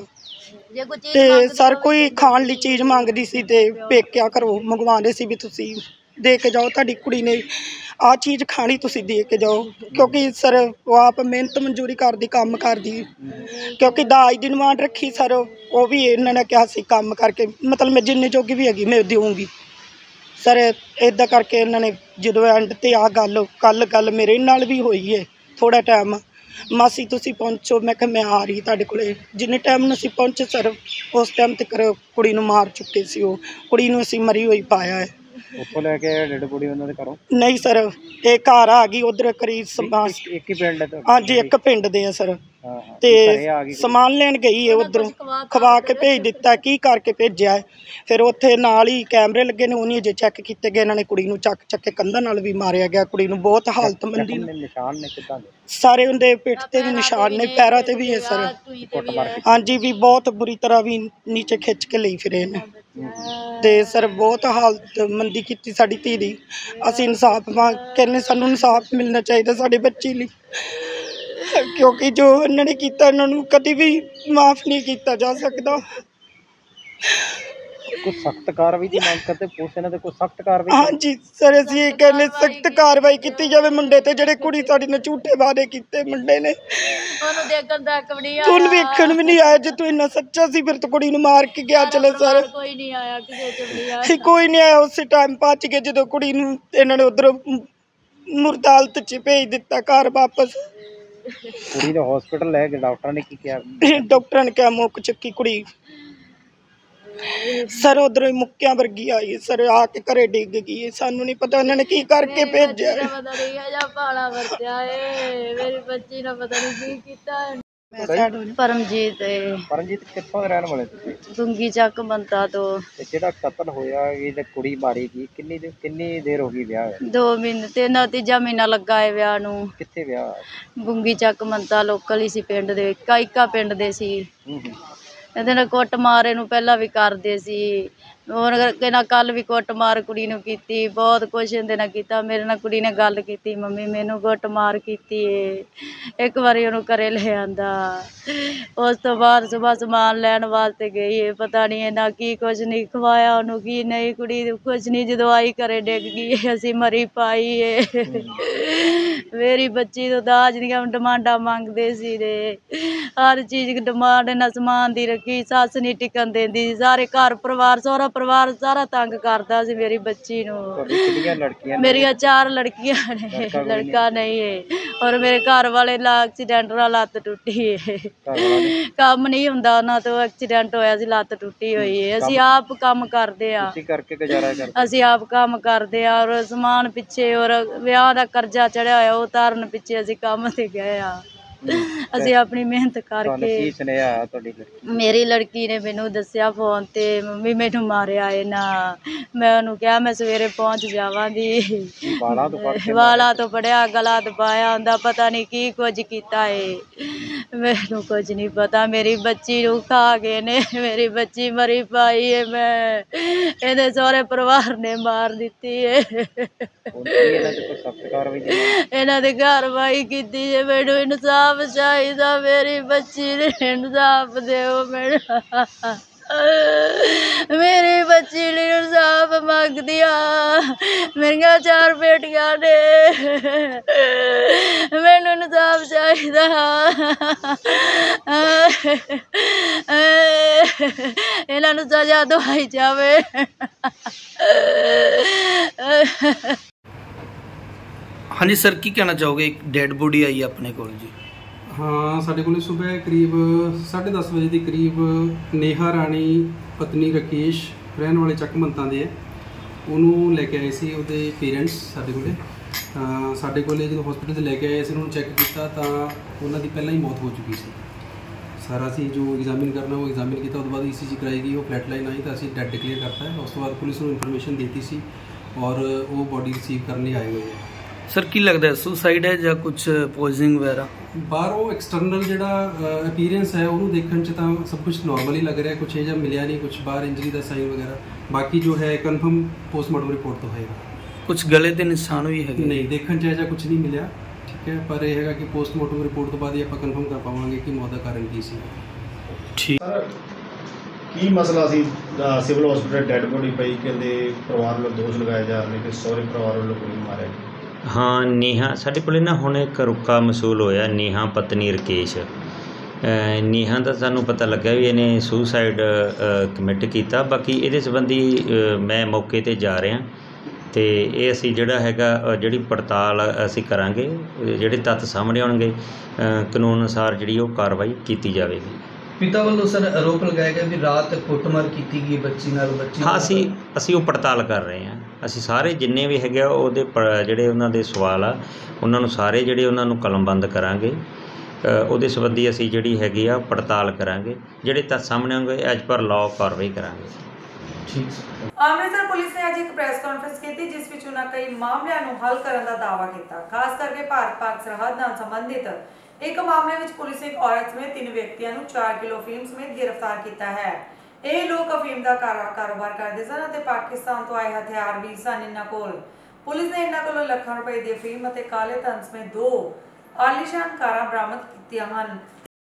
ਤੇ ਸਰ ਕੋਈ ਖਾਣ ਲਈ ਚੀਜ਼ ਮੰਗਦੀ ਸੀ ਤੇ ਪੇਕਿਆ ਘਰੋਂ ਮੰਗਵਾਉਂਦੇ ਸੀ ਵੀ ਤੁਸੀਂ ਦੇ ਕੇ ਜਾਓ, ਤੁਹਾਡੀ ਕੁੜੀ ਨੇ ਆਹ ਚੀਜ਼ ਖਾਣੀ ਤੁਸੀਂ ਦੇ ਕੇ ਜਾਓ, ਕਿਉਂਕਿ ਸਰ ਉਹ ਆਪ ਮਿਹਨਤ ਮਨਜ਼ੂਰੀ ਕਰਦੀ ਕੰਮ ਕਰਦੀ, ਕਿਉਂਕਿ ਦਾਜ ਦੀ ਡਿਮਾਂਡ ਰੱਖੀ ਸਰ, ਉਹ ਵੀ ਇਹਨਾਂ ਨੇ ਕਿਹਾ ਸੀ ਕੰਮ ਕਰਕੇ ਮਤਲਬ ਮੈਂ ਜਿੰਨੇ ਜੋਗੀ ਵੀ ਹੈਗੀ ਮੈਂ ਦੇਵਾਂਗੀ ਸਰ। ਇੱਦਾਂ ਕਰਕੇ ਇਹਨਾਂ ਨੇ ਜਦੋਂ ਐਂਡ 'ਤੇ ਆਹ ਗੱਲ ਕੱਲ੍ਹ ਗੱਲ ਮੇਰੇ ਨਾਲ ਵੀ ਹੋਈ ਹੈ ਥੋੜ੍ਹਾ ਟਾਈਮ, ਮਾਸੀ ਤੁਸੀਂ ਪਹੁੰਚੋ, ਮੈਂ ਕਿਹਾ ਮੈਂ ਆ ਰਹੀ ਤੁਹਾਡੇ ਕੋਲੇ। ਜਿੰਨੇ ਟਾਈਮ ਨੂੰ ਅਸੀਂ ਪਹੁੰਚੇ ਸਰ ਉਸ ਟਾਈਮ ਤੱਕ ਕੁੜੀ ਨੂੰ ਮਾਰ ਚੁੱਕੇ ਸੀ, ਉਹ ਕੁੜੀ ਨੂੰ ਅਸੀਂ ਮਰੀ ਹੋਈ ਪਾਇਆ ਹੈ ਉੱਥੋਂ ਲੈ ਕੇ ਡੈਡ ਬੋਡੀ ਉਹਨਾਂ ਦੇ ਘਰੋਂ? ਨਹੀਂ ਸਰ, ਇਹ ਘਰ ਆ ਗਈ ਉਧਰ ਕਰੀਬ ਸਮਾਨ। ਇੱਕ ਹੀ ਪਿੰਡ ਹੈ? ਹਾਂਜੀ ਇੱਕ ਪਿੰਡ ਦੇ ਆ ਸਰ। ਤੇ ਸਮਾਨ ਲੈਣ ਗਈ ਹੈ ਉਧਰੋਂ, ਖਵਾ ਕੇ ਭੇਜ ਦਿੱਤਾ, ਕੀ ਕਰਕੇ ਭੇਜਿਆ ਹੈ। ਫਿਰ ਉੱਥੇ ਨਾਲ ਹੀ ਕੈਮਰੇ ਲੱਗੇ ਨੇ, ਉਹਨੀ ਅਜੇ ਚੈੱਕ ਕੀਤੇ ਗਏ। ਇਹਨਾਂ ਨੇ ਕੁੜੀ ਨੂੰ ਚੱਕ ਚੱਕ ਕੇ ਕੰਧਾਂ ਨਾਲ ਵੀ ਮਾਰਿਆ ਗਿਆ। ਕੁੜੀ ਨੂੰ ਬਹੁਤ ਹਾਲਤ ਮੰਦੀ, ਨਿਸ਼ਾਨ ਨੇ ਕਿੱਦਾਂ ਦੇ? ਸਾਰੇ ਉਹਦੇ ਪਿੱਠ ਤੇ ਵੀ ਨਿਸ਼ਾਨ ਨੇ, ਪੈਰਾਂ ਤੇ ਵੀ ਹੈ ਸਰ। ਹਾਂਜੀ ਵੀ ਬਹੁਤ ਬੁਰੀ ਤਰ੍ਹਾਂ ਵੀ ਨੀਚੇ ਖਿੱਚ ਕੇ ਲਈ ਫਿਰੇ ਨੇ। ਤੇ ਸਰ ਬਹੁਤ ਹਾਲਤ ਮੰਦੀ ਕੀਤੀ ਸਾਡੀ ਧੀ ਦੀ। ਅਸੀਂ ਇਨਸਾਫ ਮੰਗ ਕਹਿੰਦੇ, ਸਾਨੂੰ ਇਨਸਾਫ ਮਿਲਣਾ ਚਾਹੀਦਾ ਸਾਡੇ ਬੱਚੇ ਲਈ, ਕਿਉਂਕਿ ਜੋ ਇਹਨਾਂ ਨੇ ਕੀਤਾ ਇਹਨਾਂ ਨੂੰ ਕਦੀ ਵੀ ਮਾਫ ਨਹੀਂ ਕੀਤਾ ਜਾ ਸਕਦਾ। ਕੋਈ ਸਖਤ ਕਾਰਵਾਈ ਦੀ ਮੰਗ ਕਰਦੇ ਪੁਲਿਸ ਇਹਨਾਂ ਤੇ? ਕੋਈ ਸਖਤ ਕਾਰਵਾਈ? ਹਾਂਜੀ ਸਰ, ਅਸੀਂ ਇਹ ਕਹਿੰਦੇ ਸਖਤ ਕਾਰਵਾਈ ਕੀਤੀ ਜਾਵੇ ਮੁੰਡੇ ਤੇ, ਜਿਹੜੇ ਕੁੜੀ ਸਾਡੀ ਨੇ ਝੂਠੇ ਵਾਅਦੇ ਕੀਤੇ ਮੁੰਡੇ ਨੇ। ਉਹਨੂੰ ਦੇਖਣ ਤੱਕ ਵੀ ਨਹੀਂ ਆਇਆ, ਤੂੰ ਵੇਖਣ ਵੀ ਨਹੀਂ ਆਇਆ। ਜੇ ਤੂੰ ਇੰਨਾ ਸੱਚਾ ਸੀ ਫਿਰ ਤੂੰ ਕੁੜੀ ਨੂੰ ਮਾਰ ਕੇ ਗਿਆ। ਚਲੇ ਸਰ, ਕੋਈ ਨਹੀਂ ਆਇਆ, ਕਿਸੇ ਚ ਨਹੀਂ ਆਇਆ, ਕੋਈ ਨਹੀਂ ਆਇਆ। ਉਸੇ ਟਾਈਮ ਪਹੁੰਚ ਗਏ ਜਦੋਂ ਕੁੜੀ ਨੂੰ ਇਹਨਾਂ ਨੇ ਉਧਰ ਮੁਰਦਾਲਤ ਚ ਭੇਜ ਦਿੱਤਾ ਘਰ ਵਾਪਸ। ਕੁੜੀ ਨੂੰ ਹਸਪੀਟਲ ਲੈ ਗਏ, ਡਾਕਟਰਾਂ ਨੇ ਕੀ ਕਿਹਾ? ਡਾਕਟਰਾਂ ਨੇ ਕਿਹਾ ਮੁੱਕ ਚੱਕੀ ਕੁੜੀ ਸਰ, ਉਧਰੋਂ ਮੁੱਕਿਆਂ ਵਰਗੀ ਆਈ ਸਰ, ਆ ਕੇ ਘਰੇ ਡਿੱਗ ਗਈ। ਸਾਨੂੰ ਨਹੀਂ ਪਤਾ ਉਹਨਾਂ ਨੇ ਕੀ ਕਰਕੇ ਭੇਜਿਆ। ਪਤਾ ਨਹੀਂ ਹੈ ਜਾਂ ਭਾਲਾ ਵਰਤਿਆ ਏ, ਮੇਰੀ ਬੱਚੀ ਨੇ ਪਤਾ ਨਹੀਂ ਕੀ ਕੀਤਾ। ਪਰਮਜੀਤ ਪਰਮਜੀਤ ਕਿੱਥੋਂ ਦੇ ਰਹਿਣ ਵਾਲੇ ਤੁਸੀਂ? ਗੁੰਗੀ ਚੱਕ ਮੰਤਾ ਤੋਂ। ਤੇ ਜਿਹੜਾ ਕਤਲ ਹੋਇਆ ਇਹ ਤੇ ਕੁੜੀ ਮਾਰੀ ਗਈ, ਕਿੰਨੀ ਦਿਨ ਕਿੰਨੀ ਦੇਰ ਹੋ ਗਈ ਵਿਆਹ? ਦੋ ਮਹੀਨੇ ਤੇ ਨਾ ਤੀਜਾ ਮਹੀਨਾ ਲੱਗਾ ਹੈ ਵਿਆਹ ਨੂੰ। ਕਿੱਥੇ ਵਿਆਹ? ਗੁੰਗੀ ਚੱਕ ਮੰਤਾ ਲੋਕਲ ਹੀ ਸੀ, ਪਿੰਡ ਦੇ ਕਾਇਕਾ ਪਿੰਡ ਦੇ ਸੀ। ਇਹਦੇ ਨਾਲ ਕੁੱਟ ਮਾਰ ਇਹਨੂੰ ਪਹਿਲਾਂ ਵੀ ਕਰਦੇ ਸੀ, ਹੋਰ ਕਹਿੰਦਾ ਕੱਲ ਵੀ ਕੁੱਟ ਮਾਰ ਕੁੜੀ ਨੂੰ ਕੀਤੀ, ਬਹੁਤ ਕੁਛ ਇਹਦੇ ਨਾਲ ਕੀਤਾ। ਮੇਰੇ ਨਾਲ ਕੁੜੀ ਨੇ ਗੱਲ ਕੀਤੀ, ਮੰਮੀ ਮੈਨੂੰ ਕੁੱਟ ਮਾਰ ਕੀਤੀ ਏ। ਇੱਕ ਵਾਰੀ ਉਹਨੂੰ ਘਰੇ ਲੈ ਆਂਦਾ, ਉਸ ਤੋਂ ਬਾਅਦ ਸੁਬਾਹ ਸਮਾਨ ਲੈਣ ਵਾਸਤੇ ਗਈ ਏ, ਪਤਾ ਨਹੀਂ ਇਹਨਾਂ ਕੀ ਕੁਝ ਨਹੀਂ ਖਵਾਇਆ ਉਹਨੂੰ, ਕੀ ਨਹੀਂ। ਕੁੜੀ ਕੁਝ ਨਹੀਂ, ਜਦੋਂ ਆਈ ਘਰੇ ਡਿੱਗ ਗਈ। ਅਸੀਂ ਮਰੀ ਪਾਈ ਏ। ਮੇਰੀ ਬੱਚੀ ਤੋਂ ਦਾਜ ਦੀਆਂ ਡਿਮਾਂਡਾਂ ਮੰਗਦੇ ਸੀ ਦੇ, ਹਰ ਚੀਜ਼ ਡਿਮਾਂਡ ਇਹਨਾਂ ਸਮਾਨ ਦੀ ਰੱਖੀ। ਸੱਸ ਨਹੀਂ ਟਿਕਣ ਦਿੰਦੀ, ਸਾਰੇ ਘਰ ਪਰਿਵਾਰ ਸਹੁਰਾ ਪਰਿਵਾਰ ਸਾਰਾ ਤੰਗ ਕਰਦਾ ਸੀ ਮੇਰੀ ਬੱਚੀ ਨੂੰ। ਮੇਰੀਆਂ ਚਾਰ ਲੜਕੀਆਂ ਨੇ, ਲੜਕਾ ਨਹੀਂ ਹੈ। ਔਰ ਮੇਰੇ ਘਰ ਵਾਲੇ ਦਾ ਐਕਸੀਡੈਂਟ ਨਾਲ ਲੱਤ ਟੁੱਟੀ ਹੈ, ਕੰਮ ਨਹੀਂ ਹੁੰਦਾ ਉਹਨਾਂ ਤੋਂ, ਐਕਸੀਡੈਂਟ ਹੋਇਆ ਸੀ, ਲੱਤ ਟੁੱਟੀ ਹੋਈ ਹੈ। ਅਸੀਂ ਆਪ ਕੰਮ ਕਰਦੇ ਆ, ਅਸੀਂ ਆਪ ਕੰਮ ਕਰਦੇ ਆ। ਔਰ ਸਮਾਨ ਪਿੱਛੇ ਔਰ ਵਿਆਹ ਦਾ ਕਰਜ਼ਾ ਚੜਿਆ ਹੋਇਆ, ਉਹ ਉਤਾਰਨ ਪਿੱਛੇ ਅਸੀਂ ਕੰਮ ਤੇ ਗਏ ਆ। ਅਸੀਂ ਆਪਣੀ ਮਿਹਨਤ ਕਰਕੇ। ਮੇਰੀ ਲੜਕੀ ਨੇ ਮੈਨੂੰ ਦੱਸਿਆ ਫੋਨ ਤੇ, ਮੰਮੀ ਮੈਨੂੰ ਮਾਰਿਆ ਏ ਨਾ। ਮੈਂ ਉਹਨੂੰ ਕਿਹਾ ਮੈਂ ਸਵੇਰੇ ਪਹੁੰਚ ਜਾਵਾਂਗੀ। ਵਾਲਾਂ ਤੋਂ ਫੜਿਆ, ਗਲਾ ਦਬਾਇਆ ਹੁੰਦਾ, ਪਤਾ ਨਹੀਂ ਕੀ ਕੁਝ ਕੀਤਾ ਏ, ਮੈਨੂੰ ਕੁਝ ਨਹੀਂ ਪਤਾ। ਮੇਰੀ ਬੱਚੀ ਨੂੰ ਖਾ ਗਏ ਨੇ, ਮੇਰੀ ਬੱਚੀ ਮਰੀ ਪਾਈ ਏ। ਮੈਂ ਇਹਦੇ ਸਹੁਰੇ ਪਰਿਵਾਰ ਨੇ ਮਾਰ ਦਿੱਤੀ ਏ। ਇਹਨਾਂ ਦੇ ਕਾਰਵਾਈ ਕੀਤੀ ਜੇ, ਮੈਨੂੰ ਇਨਸਾਫ ਚਾਹੀਦਾ, ਮੇਰੀ ਬੱਚੀ ਨੇ ਇਨਸਾਫ ਦਿਓ ਮੈਨੂੰ। ਮੇਰੀ ਬੱਚੀ ਲਈ ਇਨਸਾਫ ਮੰਗਦੀ ਆ, ਮੇਰੀਆਂ ਚਾਰ ਬੇਟੀਆਂ ਨੇ, ਮੈਨੂੰ ਇਨਸਾਫ ਚਾਹੀਦਾ। ਇਹਨਾਂ ਨੂੰ ਸਜ਼ਾ ਦਵਾਈ ਜਾਵੇ। ਹਾਂਜੀ ਸਰ, ਕੀ ਕਹਿਣਾ ਚਾਹੋਗੇ? ਇੱਕ ਡੈਡ ਬੋਡੀ ਆਈ ਆਪਣੇ ਕੋਲ ਜੀ। ਹਾਂ, ਸਾਡੇ ਕੋਲ ਸਵੇਰ ਕਰੀਬ ਸਾਢੇ ਦਸ ਵਜੇ ਦੇ ਕਰੀਬ ਨੇਹਾ ਰਾਣੀ ਪਤਨੀ ਰਕੇਸ਼ ਰਹਿਣ ਵਾਲੇ ਚੱਕ ਮੰਤਾਂ ਦੇ ਹੈ, ਉਹਨੂੰ ਲੈ ਕੇ ਆਏ ਸੀ ਉਹਦੇ ਪੇਰੈਂਟਸ ਸਾਡੇ ਕੋਲੇ। ਤਾਂ ਸਾਡੇ ਕੋਲੇ ਜਦੋਂ ਹਸਪੀਟਲ 'ਚ ਲੈ ਕੇ ਆਏ ਸੀ, ਉਹਨੂੰ ਚੈੱਕ ਕੀਤਾ ਤਾਂ ਉਹਨਾਂ ਦੀ ਪਹਿਲਾਂ ਹੀ ਮੌਤ ਹੋ ਚੁੱਕੀ ਸੀ। ਸਾਰਾ ਅਸੀਂ ਜੋ ਐਗਜ਼ਾਮਿਨ ਕਰਨਾ ਉਹ ਐਗਜ਼ਾਮਿਨ ਕੀਤਾ, ਉਹਦੇ ਬਾਅਦ ਈ ਸੀ ਜੀ ਕਰਾਈ ਗਈ, ਉਹ ਫਲੈਟ ਲਾਈਨ ਆਈ ਤਾਂ ਅਸੀਂ ਡੈਡ ਡਿਕਲੇਅਰ ਕਰਤਾ। ਉਸ ਤੋਂ ਬਾਅਦ ਪੁਲਿਸ ਨੂੰ ਇਨਫੋਰਮੇਸ਼ਨ ਦਿੱਤੀ ਸੀ ਔਰ ਉਹ ਬੋਡੀ ਰਿਸੀਵ ਕਰਨ ਲਈ ਆਏ ਹੋਏ ਹੈ। ਸਰ ਕੀ ਲੱਗਦਾ ਸੁਸਾਈਡ ਹੈ ਜਾਂ ਕੁਝ ਪੋਇਜ਼ਨਿੰਗ ਵਗੈਰਾ? ਬਾਹਰੋਂ ਐਕਸਟਰਨਲ ਜਿਹੜਾ ਅਪੀਅਰੈਂਸ ਹੈ ਉਹਨੂੰ ਦੇਖਣ 'ਚ ਤਾਂ ਸਭ ਕੁਝ ਨਾਰਮਲ ਹੀ ਲੱਗ ਰਿਹਾ, ਕੁਛ ਇਹ ਜਿਹਾ ਮਿਲਿਆ ਨਹੀਂ, ਕੁਛ ਬਾਹਰ ਇੰਜਰੀ ਦਾ ਸਾਈਨ ਵਗੈਰਾ। ਬਾਕੀ ਜੋ ਹੈ ਕਨਫਰਮ ਪੋਸਟਮਾਰਟਮ ਰਿਪੋਰਟ ਤੋਂ ਹੋਏਗਾ। ਕੁਝ ਗਲੇ ਦੇ ਨਿਸ਼ਾਨ ਵੀ ਹੈਗੇ? ਨਹੀਂ, ਦੇਖਣ 'ਚ ਇਹ ਜਿਹਾ ਕੁਝ ਨਹੀਂ ਮਿਲਿਆ, ਠੀਕ ਹੈ, ਪਰ ਇਹ ਹੈਗਾ ਕਿ ਪੋਸਟਮਾਰਟਮ ਰਿਪੋਰਟ ਤੋਂ ਬਾਅਦ ਹੀ ਆਪਾਂ ਕਨਫਰਮ ਕਰ ਪਾਵਾਂਗੇ ਕਿ ਮੌਤ ਦਾ ਕਾਰਨ ਕੀ ਸੀ। ਠੀਕ। ਕੀ ਮਸਲਾ ਸੀ? ਸਿਵਲ ਹਸਪੀਟਲ ਡੈਡ ਬੋਡੀ ਪਈ, ਕਹਿੰਦੇ ਪਰਿਵਾਰ ਵੱਲੋਂ ਦੋਸ਼ ਲਗਾਏ ਜਾ ਰਹੇ ਨੇ ਕਿ ਸਹੁਰੇ ਪਰਿਵਾਰ ਵੱਲੋਂ ਕੋਈ ਮਾਰਿਆ ਗਿਆ। ਹਾਂ, ਨੇਹਾ ਸਾਡੇ ਕੋਲ ਨਾ ਹੁਣ ਇੱਕ ਰੁਕਾ ਮਸੂਲ ਹੋਇਆ, ਨੇਹਾ ਪਤਨੀ ਰਕੇਸ਼। ਨੇਹਾ ਦਾ ਸਾਨੂੰ ਪਤਾ ਲੱਗਾ ਵੀ ਇਹਨੇ ਸੁਸਾਈਡ ਕਮਿਟ ਕੀਤਾ। ਬਾਕੀ ਇਹਦੇ ਸੰਬੰਧੀ ਮੈਂ ਮੌਕੇ 'ਤੇ ਜਾ ਰਿਹਾ ਅਤੇ ਇਹ ਅਸੀਂ ਜਿਹੜਾ ਹੈਗਾ ਜਿਹੜੀ ਪੜਤਾਲ ਅਸੀਂ ਕਰਾਂਗੇ, ਜਿਹੜੇ ਤੱਥ ਸਾਹਮਣੇ ਆਉਣਗੇ ਕਾਨੂੰਨ ਅਨੁਸਾਰ ਜਿਹੜੀ ਉਹ ਕਾਰਵਾਈ ਕੀਤੀ ਜਾਵੇਗੀ। ਪਿਤਾ ਵੱਲੋਂ ਸਰ ਆਰੋਪ ਲਗਾਇਆ ਗਿਆ ਵੀ ਰਾਤ ਕੁੱਟਮਾਰ ਕੀਤੀ ਗਈ ਬੱਚੀ ਨਾਲ ਬੱਚੀ ਹਾਂ ਅਸੀਂ ਅਸੀਂ ਉਹ ਪੜਤਾਲ ਕਰ ਰਹੇ ਹਾਂ। ਅਸੀਂ ਸਾਰੇ ਜਿੰਨੇ ਵੀ ਹੈਗੇ ਆ ਉਹਦੇ ਪ- ਜਿਹੜੇ ਉਹਨਾਂ ਦੇ ਸਵਾਲ ਆ ਉਹਨਾਂ ਨੂੰ ਸਾਰੇ ਜਿਹੜੇ ਉਹਨਾਂ ਨੂੰ ਕਲਮਬੰਦ ਕਰਾਂਗੇ। ਅ, ਉਹਦੇ ਸੰਬੰਧੀ ਅਸੀਂ ਜਿਹੜੀ ਹੈਗੀ ਆ ਪੜਤਾਲ ਕਰਾਂਗੇ। ਜਿਹੜੇ ਤੱਥ ਸਾਹਮਣੇ ਆਉਣਗੇ ਐਜ ਪਰ ਲਾਅ ਕਾਰਵਾਈ ਕਰਾਂਗੇ। ਠੀਕ। ਅੰਮ੍ਰਿਤਸਰ ਪੁਲਿਸ ਨੇ ਅੱਜ ਇੱਕ ਪ੍ਰੈਸ ਕਾਨਫਰੰਸ ਕੀਤੀ ਜਿਸ ਵਿੱਚ ਉਹਨਾਂ ਕਈ ਮਾਮਲਿਆਂ ਨੂੰ ਹੱਲ ਕਰਨ ਦਾ ਦਾਅਵਾ ਕੀਤਾ। ਖਾਸ ਕਰਕੇ ਭਾਰਤ ਪਾਕ ਸਰਹੱਦ ਨਾਲ ਸੰਬੰਧਿਤ ਇੱਕ ਮਾਮਲੇ ਵਿੱਚ ਪੁਲਿਸ ਨੇ ਇੱਕ ਔਰਤ ਸਮੇਤ ਤਿੰਨ ਵਿਅਕਤੀਆਂ ਨੂੰ ਚਾਰ ਕਿਲੋ ਅਫੀਮ ਸਮੇਤ ਗ੍ਰਿਫਤਾਰ ਕੀਤਾ ਹੈ। ਇਹ ਲੋਕ ਅਫੀਮ ਦਾ ਕਾਰਾ- ਕਾਰੋਬਾਰ ਕਰਦੇ ਸਨ ਅਤੇ ਪਾਕਿਸਤਾਨ ਤੋਂ ਆਏ ਹਥਿਆਰ ਵੀ ਸਨ ਇਹਨਾਂ ਕੋਲ। ਪੁਲਿਸ ਨੇ ਇਹਨਾਂ ਕੋਲੋਂ ਲੱਖਾਂ ਰੁਪਏ ਦੀ ਅਫੀਮ ਅਤੇ ਕਾਲੇ ਧਨ ਸਮੇਤ ਦੋ ਆਲੀਸ਼ਾਨ ਕਾਰਾਂ ਬਰਾਮਦ ਕੀਤੀਆਂ ਹਨ।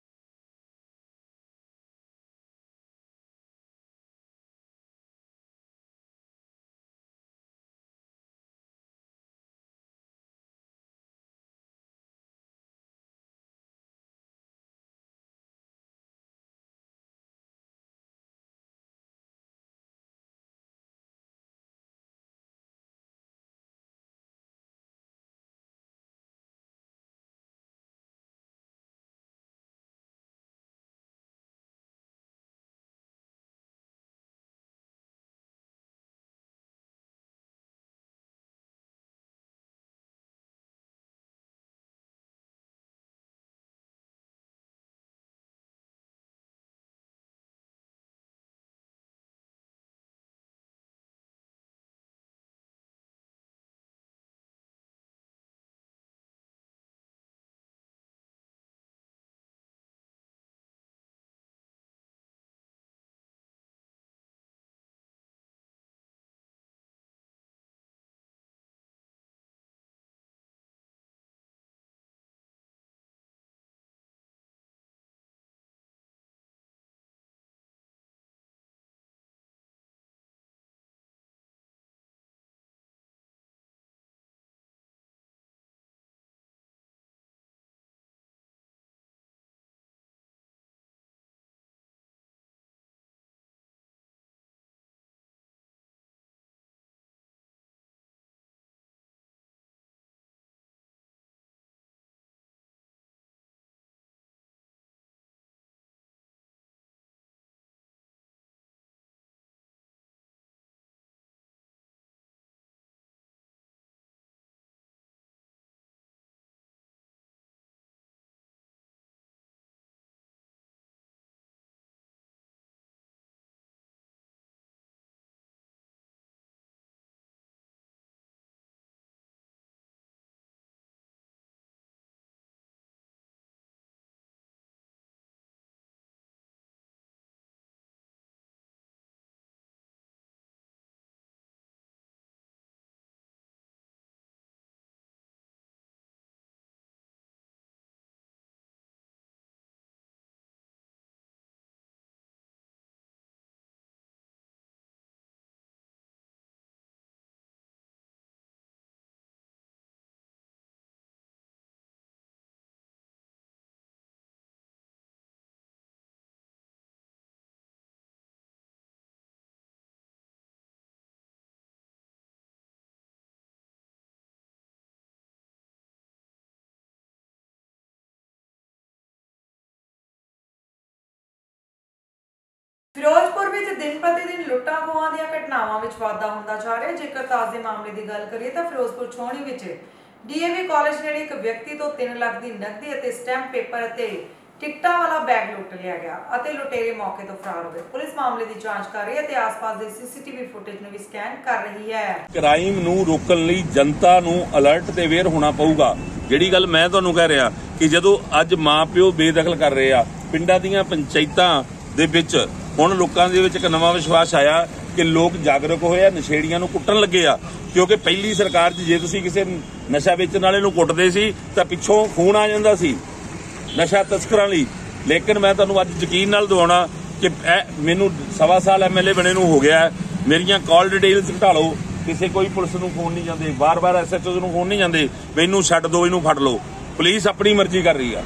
ਫਿਰੋਜ਼ਪੁਰ ਵਿੱਚ ਦਿਨ ਪ੍ਰਤੀ ਦਿਨ ਲੁੱਟਾਂ ਖੋਹਾਂ ਦੀਆਂ ਘਟਨਾਵਾਂ ਵਿੱਚ ਵਾਧਾ ਹੁੰਦਾ ਜਾ ਰਿਹਾ ਹੈ। ਜੇਕਰ ਤਾਜ਼ੇ ਮਾਮਲੇ ਦੀ ਗੱਲ ਕਰੀਏ ਤਾਂ ਫਿਰੋਜ਼ਪੁਰ ਛਾਉਣੀ ਵਿੱਚ ਡੀਏਵੀ ਕਾਲਜ ਨੇੜੇ ਇੱਕ ਵਿਅਕਤੀ ਤੋਂ ਤਿੰਨ ਲੱਖ ਦੀ ਨਕਦੀ ਅਤੇ ਸਟੈਂਪ ਪੇਪਰ ਅਤੇ ਟਿਕਟਾਂ ਵਾਲਾ ਬੈਗ ਲੁੱਟ ਲਿਆ ਗਿਆ ਅਤੇ ਲੁਟੇਰੇ ਮੌਕੇ ਤੋਂ ਫਰਾਰ ਹੋ ਗਏ। ਪੁਲਿਸ ਮਾਮਲੇ ਦੀ ਜਾਂਚ ਕਰ ਰਹੀ ਹੈ ਤੇ ਆਸ-ਪਾਸ ਦੇ ਸੀਸੀਟੀਵੀ ਫੁਟੇਜ ਨੂੰ ਵੀ ਸਕੈਨ ਕਰ ਰਹੀ ਹੈ। ਕ੍ਰਾਈਮ ਨੂੰ ਰੋਕਣ ਲਈ ਜਨਤਾ ਨੂੰ ਅਲਰਟ ਤੇ ਅਵੇਅਰ ਹੋਣਾ ਪਊਗਾ। ਜਿਹੜੀ ਗੱਲ ਮੈਂ ਤੁਹਾਨੂੰ ਕਹਿ ਰਿਹਾ ਕਿ ਜਦੋਂ ਅੱਜ ਮਾਂ-ਪਿਓ ਬੇਦਖਲ ਕਰ ਰਹੇ ਆ, ਪਿੰਡਾਂ ਦੀਆਂ ਪੰਚਾਇਤਾਂ ਦੇ ਵਿੱਚ ਹੁਣ ਲੋਕਾਂ ਦੇ ਵਿੱਚ ਇੱਕ ਨਵਾਂ ਵਿਸ਼ਵਾਸ ਆਇਆ ਕਿ ਲੋਕ ਜਾਗਰੂਕ ਹੋਏ ਆ, ਨਸ਼ੇੜੀਆਂ ਨੂੰ ਕੁੱਟਣ ਲੱਗੇ ਆ। ਕਿਉਂਕਿ ਪਹਿਲੀ ਸਰਕਾਰ 'ਚ ਜੇ ਤੁਸੀਂ ਕਿਸੇ ਨਸ਼ਾ ਵੇਚਣ ਵਾਲੇ ਨੂੰ ਕੁੱਟਦੇ ਸੀ ਤਾਂ ਪਿੱਛੋਂ ਖੂਨ ਆ ਜਾਂਦਾ ਸੀ ਨਸ਼ਾ ਤਸਕਰਾਂ ਲਈ। ਲੇਕਿਨ ਮੈਂ ਤੁਹਾਨੂੰ ਅੱਜ ਯਕੀਨ ਨਾਲ ਦਿਵਾਉਣਾ ਕਿ ਮੈਨੂੰ ਸਵਾ ਸਾਲ ਐਮਐਲਏ ਬਣੇ ਨੂੰ ਹੋ ਗਿਆ, ਮੇਰੀਆਂ ਕਾਲ ਡਿਟੇਲਸ ਘਟਾ ਲਓ, ਕਿਸੇ ਕੋਈ ਪੁਲਿਸ ਨੂੰ ਫੋਨ ਨਹੀਂ ਜਾਂਦੇ, ਬਾਰ-ਬਾਰ ਐਸਐਚਓ ਨੂੰ ਫੋਨ ਨਹੀਂ ਜਾਂਦੇ, ਮੈਨੂੰ ਛੱਡ ਦਿਓ, ਇਹਨੂੰ ਫੜ ਲਓ। ਪੁਲਿਸ ਆਪਣੀ ਮਰਜ਼ੀ ਕਰ ਰਹੀ ਆ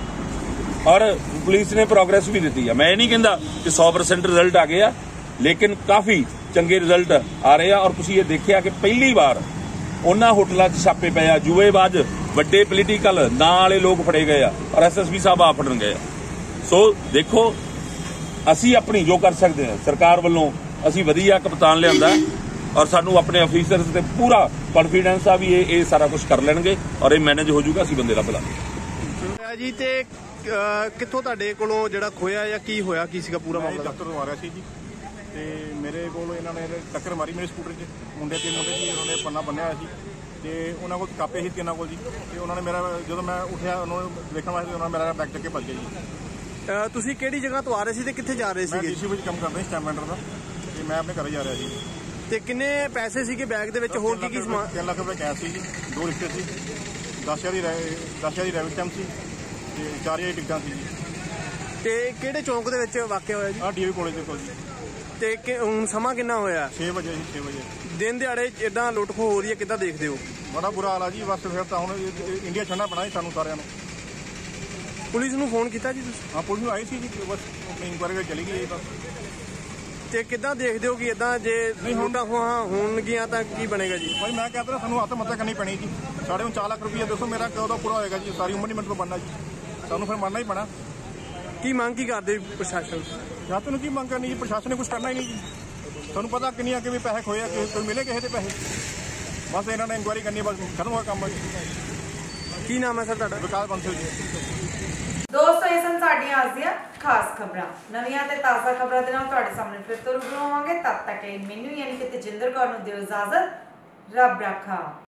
ਔਰ ਪੁਲਿਸ ਨੇ ਪ੍ਰੋਗਰੈਸ ਵੀ ਦਿੱਤੀ ਆ। ਮੈਂ ਇਹ ਨਹੀਂ ਕਹਿੰਦਾ ਕਿ ਸੌ ਪਰਸੈਂਟ ਰਿਜ਼ਲਟ ਆ ਗਏ ਆ, ਲੇਕਿਨ ਕਾਫੀ ਚੰਗੇ ਰਿਜ਼ਲਟ ਆ ਰਹੇ ਆ। ਔਰ ਤੁਸੀਂ ਇਹ ਦੇਖਿਆ ਕਿ ਪਹਿਲੀ ਵਾਰ ਉਹਨਾਂ ਹੋਟਲਾਂ 'ਚ ਛਾਪੇ ਪਏ ਆ, ਜੂਏਬਾਜ਼ ਵੱਡੇ ਪੋਲੀਟੀਕਲ ਨਾਂ ਵਾਲੇ ਲੋਕ ਫੜੇ ਗਏ ਆ ਔਰ ਐਸਐਸਪੀ ਸਾਹਿਬ ਆ ਫੜਨ ਗਏ ਆ। ਸੋ ਦੇਖੋ ਅਸੀਂ ਆਪਣੀ ਜੋ ਕਰ ਸਕਦੇ ਹਾਂ ਸਰਕਾਰ ਵੱਲੋਂ ਅਸੀਂ ਵਧੀਆ ਕਪਤਾਨ ਲਿਆਂਦਾ ਔਰ ਸਾਨੂੰ ਆਪਣੇ ਅਫੀਸਰਸ ਤੇ ਪੂਰਾ ਕੌਨਫੀਡੈਂਸ ਆ ਵੀ ਇਹ ਇਹ ਸਾਰਾ ਕੁਝ ਕਰ ਲੈਣਗੇ ਔਰ ਇਹ ਮੈਨੇਜ ਹੋ ਜਾਊਗਾ। ਅਸੀਂ ਬੰਦੇ ਲੱਭ ਲਾਂਗੇ ਜੀ। ਤੇ ਕਿੱਥੋਂ ਤੁਹਾਡੇ ਕੋਲੋਂ ਜਿਹੜਾ ਖੋਇਆ ਜਾਂ ਕੀ ਹੋਇਆ, ਕੀ ਸੀਗਾ ਪੂਰਾ ਮਾਮਲਾ? ਡਾਕਟਰ ਤੋਂ ਆ ਰਿਹਾ ਸੀ ਜੀ ਤੇ ਮੇਰੇ ਕੋਲ ਇਹਨਾਂ ਨੇ ਟੱਕਰ ਮਾਰੀ ਮੇਰੇ ਸਕੂਟਰ 'ਚ, ਮੁੰਡੇ ਤਿੰਨ ਮੁੰਡੇ ਜੀ, ਉਹਨਾਂ ਨੇ ਪੰਨਾ ਬੰਨਿਆ ਹੋਇਆ ਸੀ ਤੇ ਉਹਨਾਂ ਕੋਲ ਕਾਪੇ ਸੀ ਤਿੰਨਾਂ ਕੋਲ ਜੀ, ਤੇ ਉਹਨਾਂ ਨੇ ਮੇਰਾ ਜਦੋਂ ਮੈਂ ਉੱਠਿਆ ਉਹਨਾਂ ਨੂੰ ਵੇਖਣ ਵਾਸਤੇ ਉਹਨਾਂ ਨੇ ਮੇਰਾ ਬੈਗ ਚੱਕ ਕੇ ਭੱਜ ਗਿਆ ਜੀ। ਤੁਸੀਂ ਕਿਹੜੀ ਜਗ੍ਹਾ ਤੋਂ ਆ ਰਹੇ ਸੀ ਤੇ ਕਿੱਥੇ ਜਾ ਰਹੇ ਸੀਗੇ? ਮੈਂ ਡੀਸੀ ਵਿੱਚ ਕੰਮ ਕਰਦਾ ਸੀ ਸਟੈਂਪ ਵੈਂਡਰ ਦਾ, ਤੇ ਮੈਂ ਆਪਣੇ ਘਰੇ ਜਾ ਰਿਹਾ ਸੀ। ਤੇ ਕਿੰਨੇ ਪੈਸੇ ਸੀਗੇ ਬੈਗ ਦੇ ਵਿੱਚ, ਹੋਰ ਕੀ ਕੀ ਸਮਾਨ? ਤਿੰਨ ਲੱਖ ਰੁਪਏ ਕੈਸ਼ ਸੀ ਜੀ, ਦੋ ਰਿਸ਼ਤੇ ਸੀ, ਦਸ ਹਜ਼ਾਰ ਦੀ ਦਸ ਹਜ਼ਾਰ ਦੀ ਰੈਵਿਟ ਟੈਮ ਸੀ ਤੇ ਚਾਰ ਹਜ਼ਾਰ ਟਿਕਟਾਂ ਸੀ ਜੀ। ਤੇ ਕਿਹੜੇ ਚੌਂਕ ਦੇ ਵਿੱਚ ਵਾਕਿਆ ਹੋਇਆ ਜੀ? ਆਹ ਡੀਏਵੀ ਕਾਲਜ ਦੇ ਕੋਲ ਜੀ। ਤੇ ਕਿ ਹੁਣ ਸਮਾਂ ਕਿੰਨਾ ਹੋਇਆ? ਛੇ ਵਜੇ ਜੀ, ਛੇ ਵਜੇ। ਦਿਨ ਦਿਹਾੜੇ ਇਦਾਂ ਲੁੱਟ ਖੋਹ ਹੋ ਰਹੀ ਹੈ, ਕਿੱਦਾਂ ਦੇਖਦੇ ਹੋ? ਬੜਾ ਬੁਰਾ ਹਾਲ ਆ ਜੀ। ਬਸ ਫਿਰ ਤਾਂ ਹੁਣ ਇੰਡੀਆ ਛੱਡਣਾ ਪੈਣਾ ਜੀ ਸਾਨੂੰ ਸਾਰਿਆਂ ਨੂੰ। ਪੁਲਿਸ ਨੂੰ ਫੋਨ ਕੀਤਾ ਜੀ ਤੁਸੀਂ? ਹਾਂ, ਪੁਲਿਸ ਨੂੰ ਆਈ ਸੀ ਜੀ, ਬਸ ਆਪਣੀ ਇਨਕੁਆਇਰੀ ਚਲੀ ਗਈ ਬਸ। ਤੇ ਕਿੱਦਾਂ ਦੇਖਦੇ ਹੋ ਕਿ ਇਦਾਂ ਜੇ ਲੁੱਟਾਂ ਖੋਹਾਂ ਹੋਣਗੀਆਂ ਤਾਂ ਕੀ ਬਣੇਗਾ ਜੀ? ਭਾਈ ਮੈਂ ਕਹਿੰਦਾ ਸਾਨੂੰ ਹੱਥ ਮੱਤਾ ਕਰਨੀ ਪੈਣੀ ਜੀ। ਸਾਡੇ ਹੁਣ ਚਾਰ ਲੱਖ ਰੁਪਈਆ ਦੱਸੋ ਮੇਰਾ ਕਦੋਂ ਦਾ ਪੂਰਾ ਹੋਏਗਾ ਜੀ? ਸਾਰੀ ਉਮਰ ਨਹੀਂ ਮੈਨੂੰ ਬਣਨਾ ਜੀ, ਸਾਨੂੰ ਫਿਰ ਮੰਨਣਾ ਹੀ ਪੈਣਾ। ਕੀ ਮੰਗ ਕੀ ਕਰਦੇ ਪ੍ਰਸ਼ਾਸਨ? ਪ੍ਰਸ਼ਾਸਨ ਨੂੰ ਕੀ ਮੰਗ ਕਰਨੀ ਜੀ? ਪ੍ਰਸ਼ਾਸਨ ਨੇ ਕੁਝ ਕਰਨਾ ਹੀ ਨਹੀਂ ਜੀ। ਤੁਹਾਨੂੰ ਪਤਾ ਕਿੰਨੀਆਂ ਕਿ ਵੀ ਪੈਸੇ ਖੋਏ ਆ, ਕੋਈ ਮਿਲੇ ਕਿਸੇ ਦੇ ਪੈਸੇ? ਬਸ ਇਹਨਾਂ ਨੇ ਇਨਕੁਆਇਰੀ ਕਰਨੀ, ਬਸ ਖਤਮ ਹੋਇਆ ਕੰਮ। ਕੀ ਨਾਮ ਹੈ ਸਰ ਤੁਹਾਡਾ? ਵਿਕਾਸ ਬੰਸਲ ਜੀ। ਦੋਸਤੋ ਇਹ ਸਨ ਸਾਡੀਆਂ ਅੱਜ ਦੀਆਂ ਖਾਸ ਖਬਰਾਂ। ਨਵੀਆਂ ਤੇ ਤਾਜ਼ਾ ਖਬਰਾਂ ਦੇ ਨਾਲ ਤੁਹਾਡੇ ਸਾਹਮਣੇ ਫਿਰ ਤੋਂ ਰੂਬਰੂ ਹੋਵਾਂਗੇ। ਤਦ ਤੱਕ ਲਈ ਮੈਨੂੰ ਯਾਨੀ ਕਿ ਤੇਜਿੰਦਰ ਕੌਰ ਨੂੰ ਦਿਓ ਇਜਾਜ਼ਤ। ਰੱਬ ਰਾਖਾ।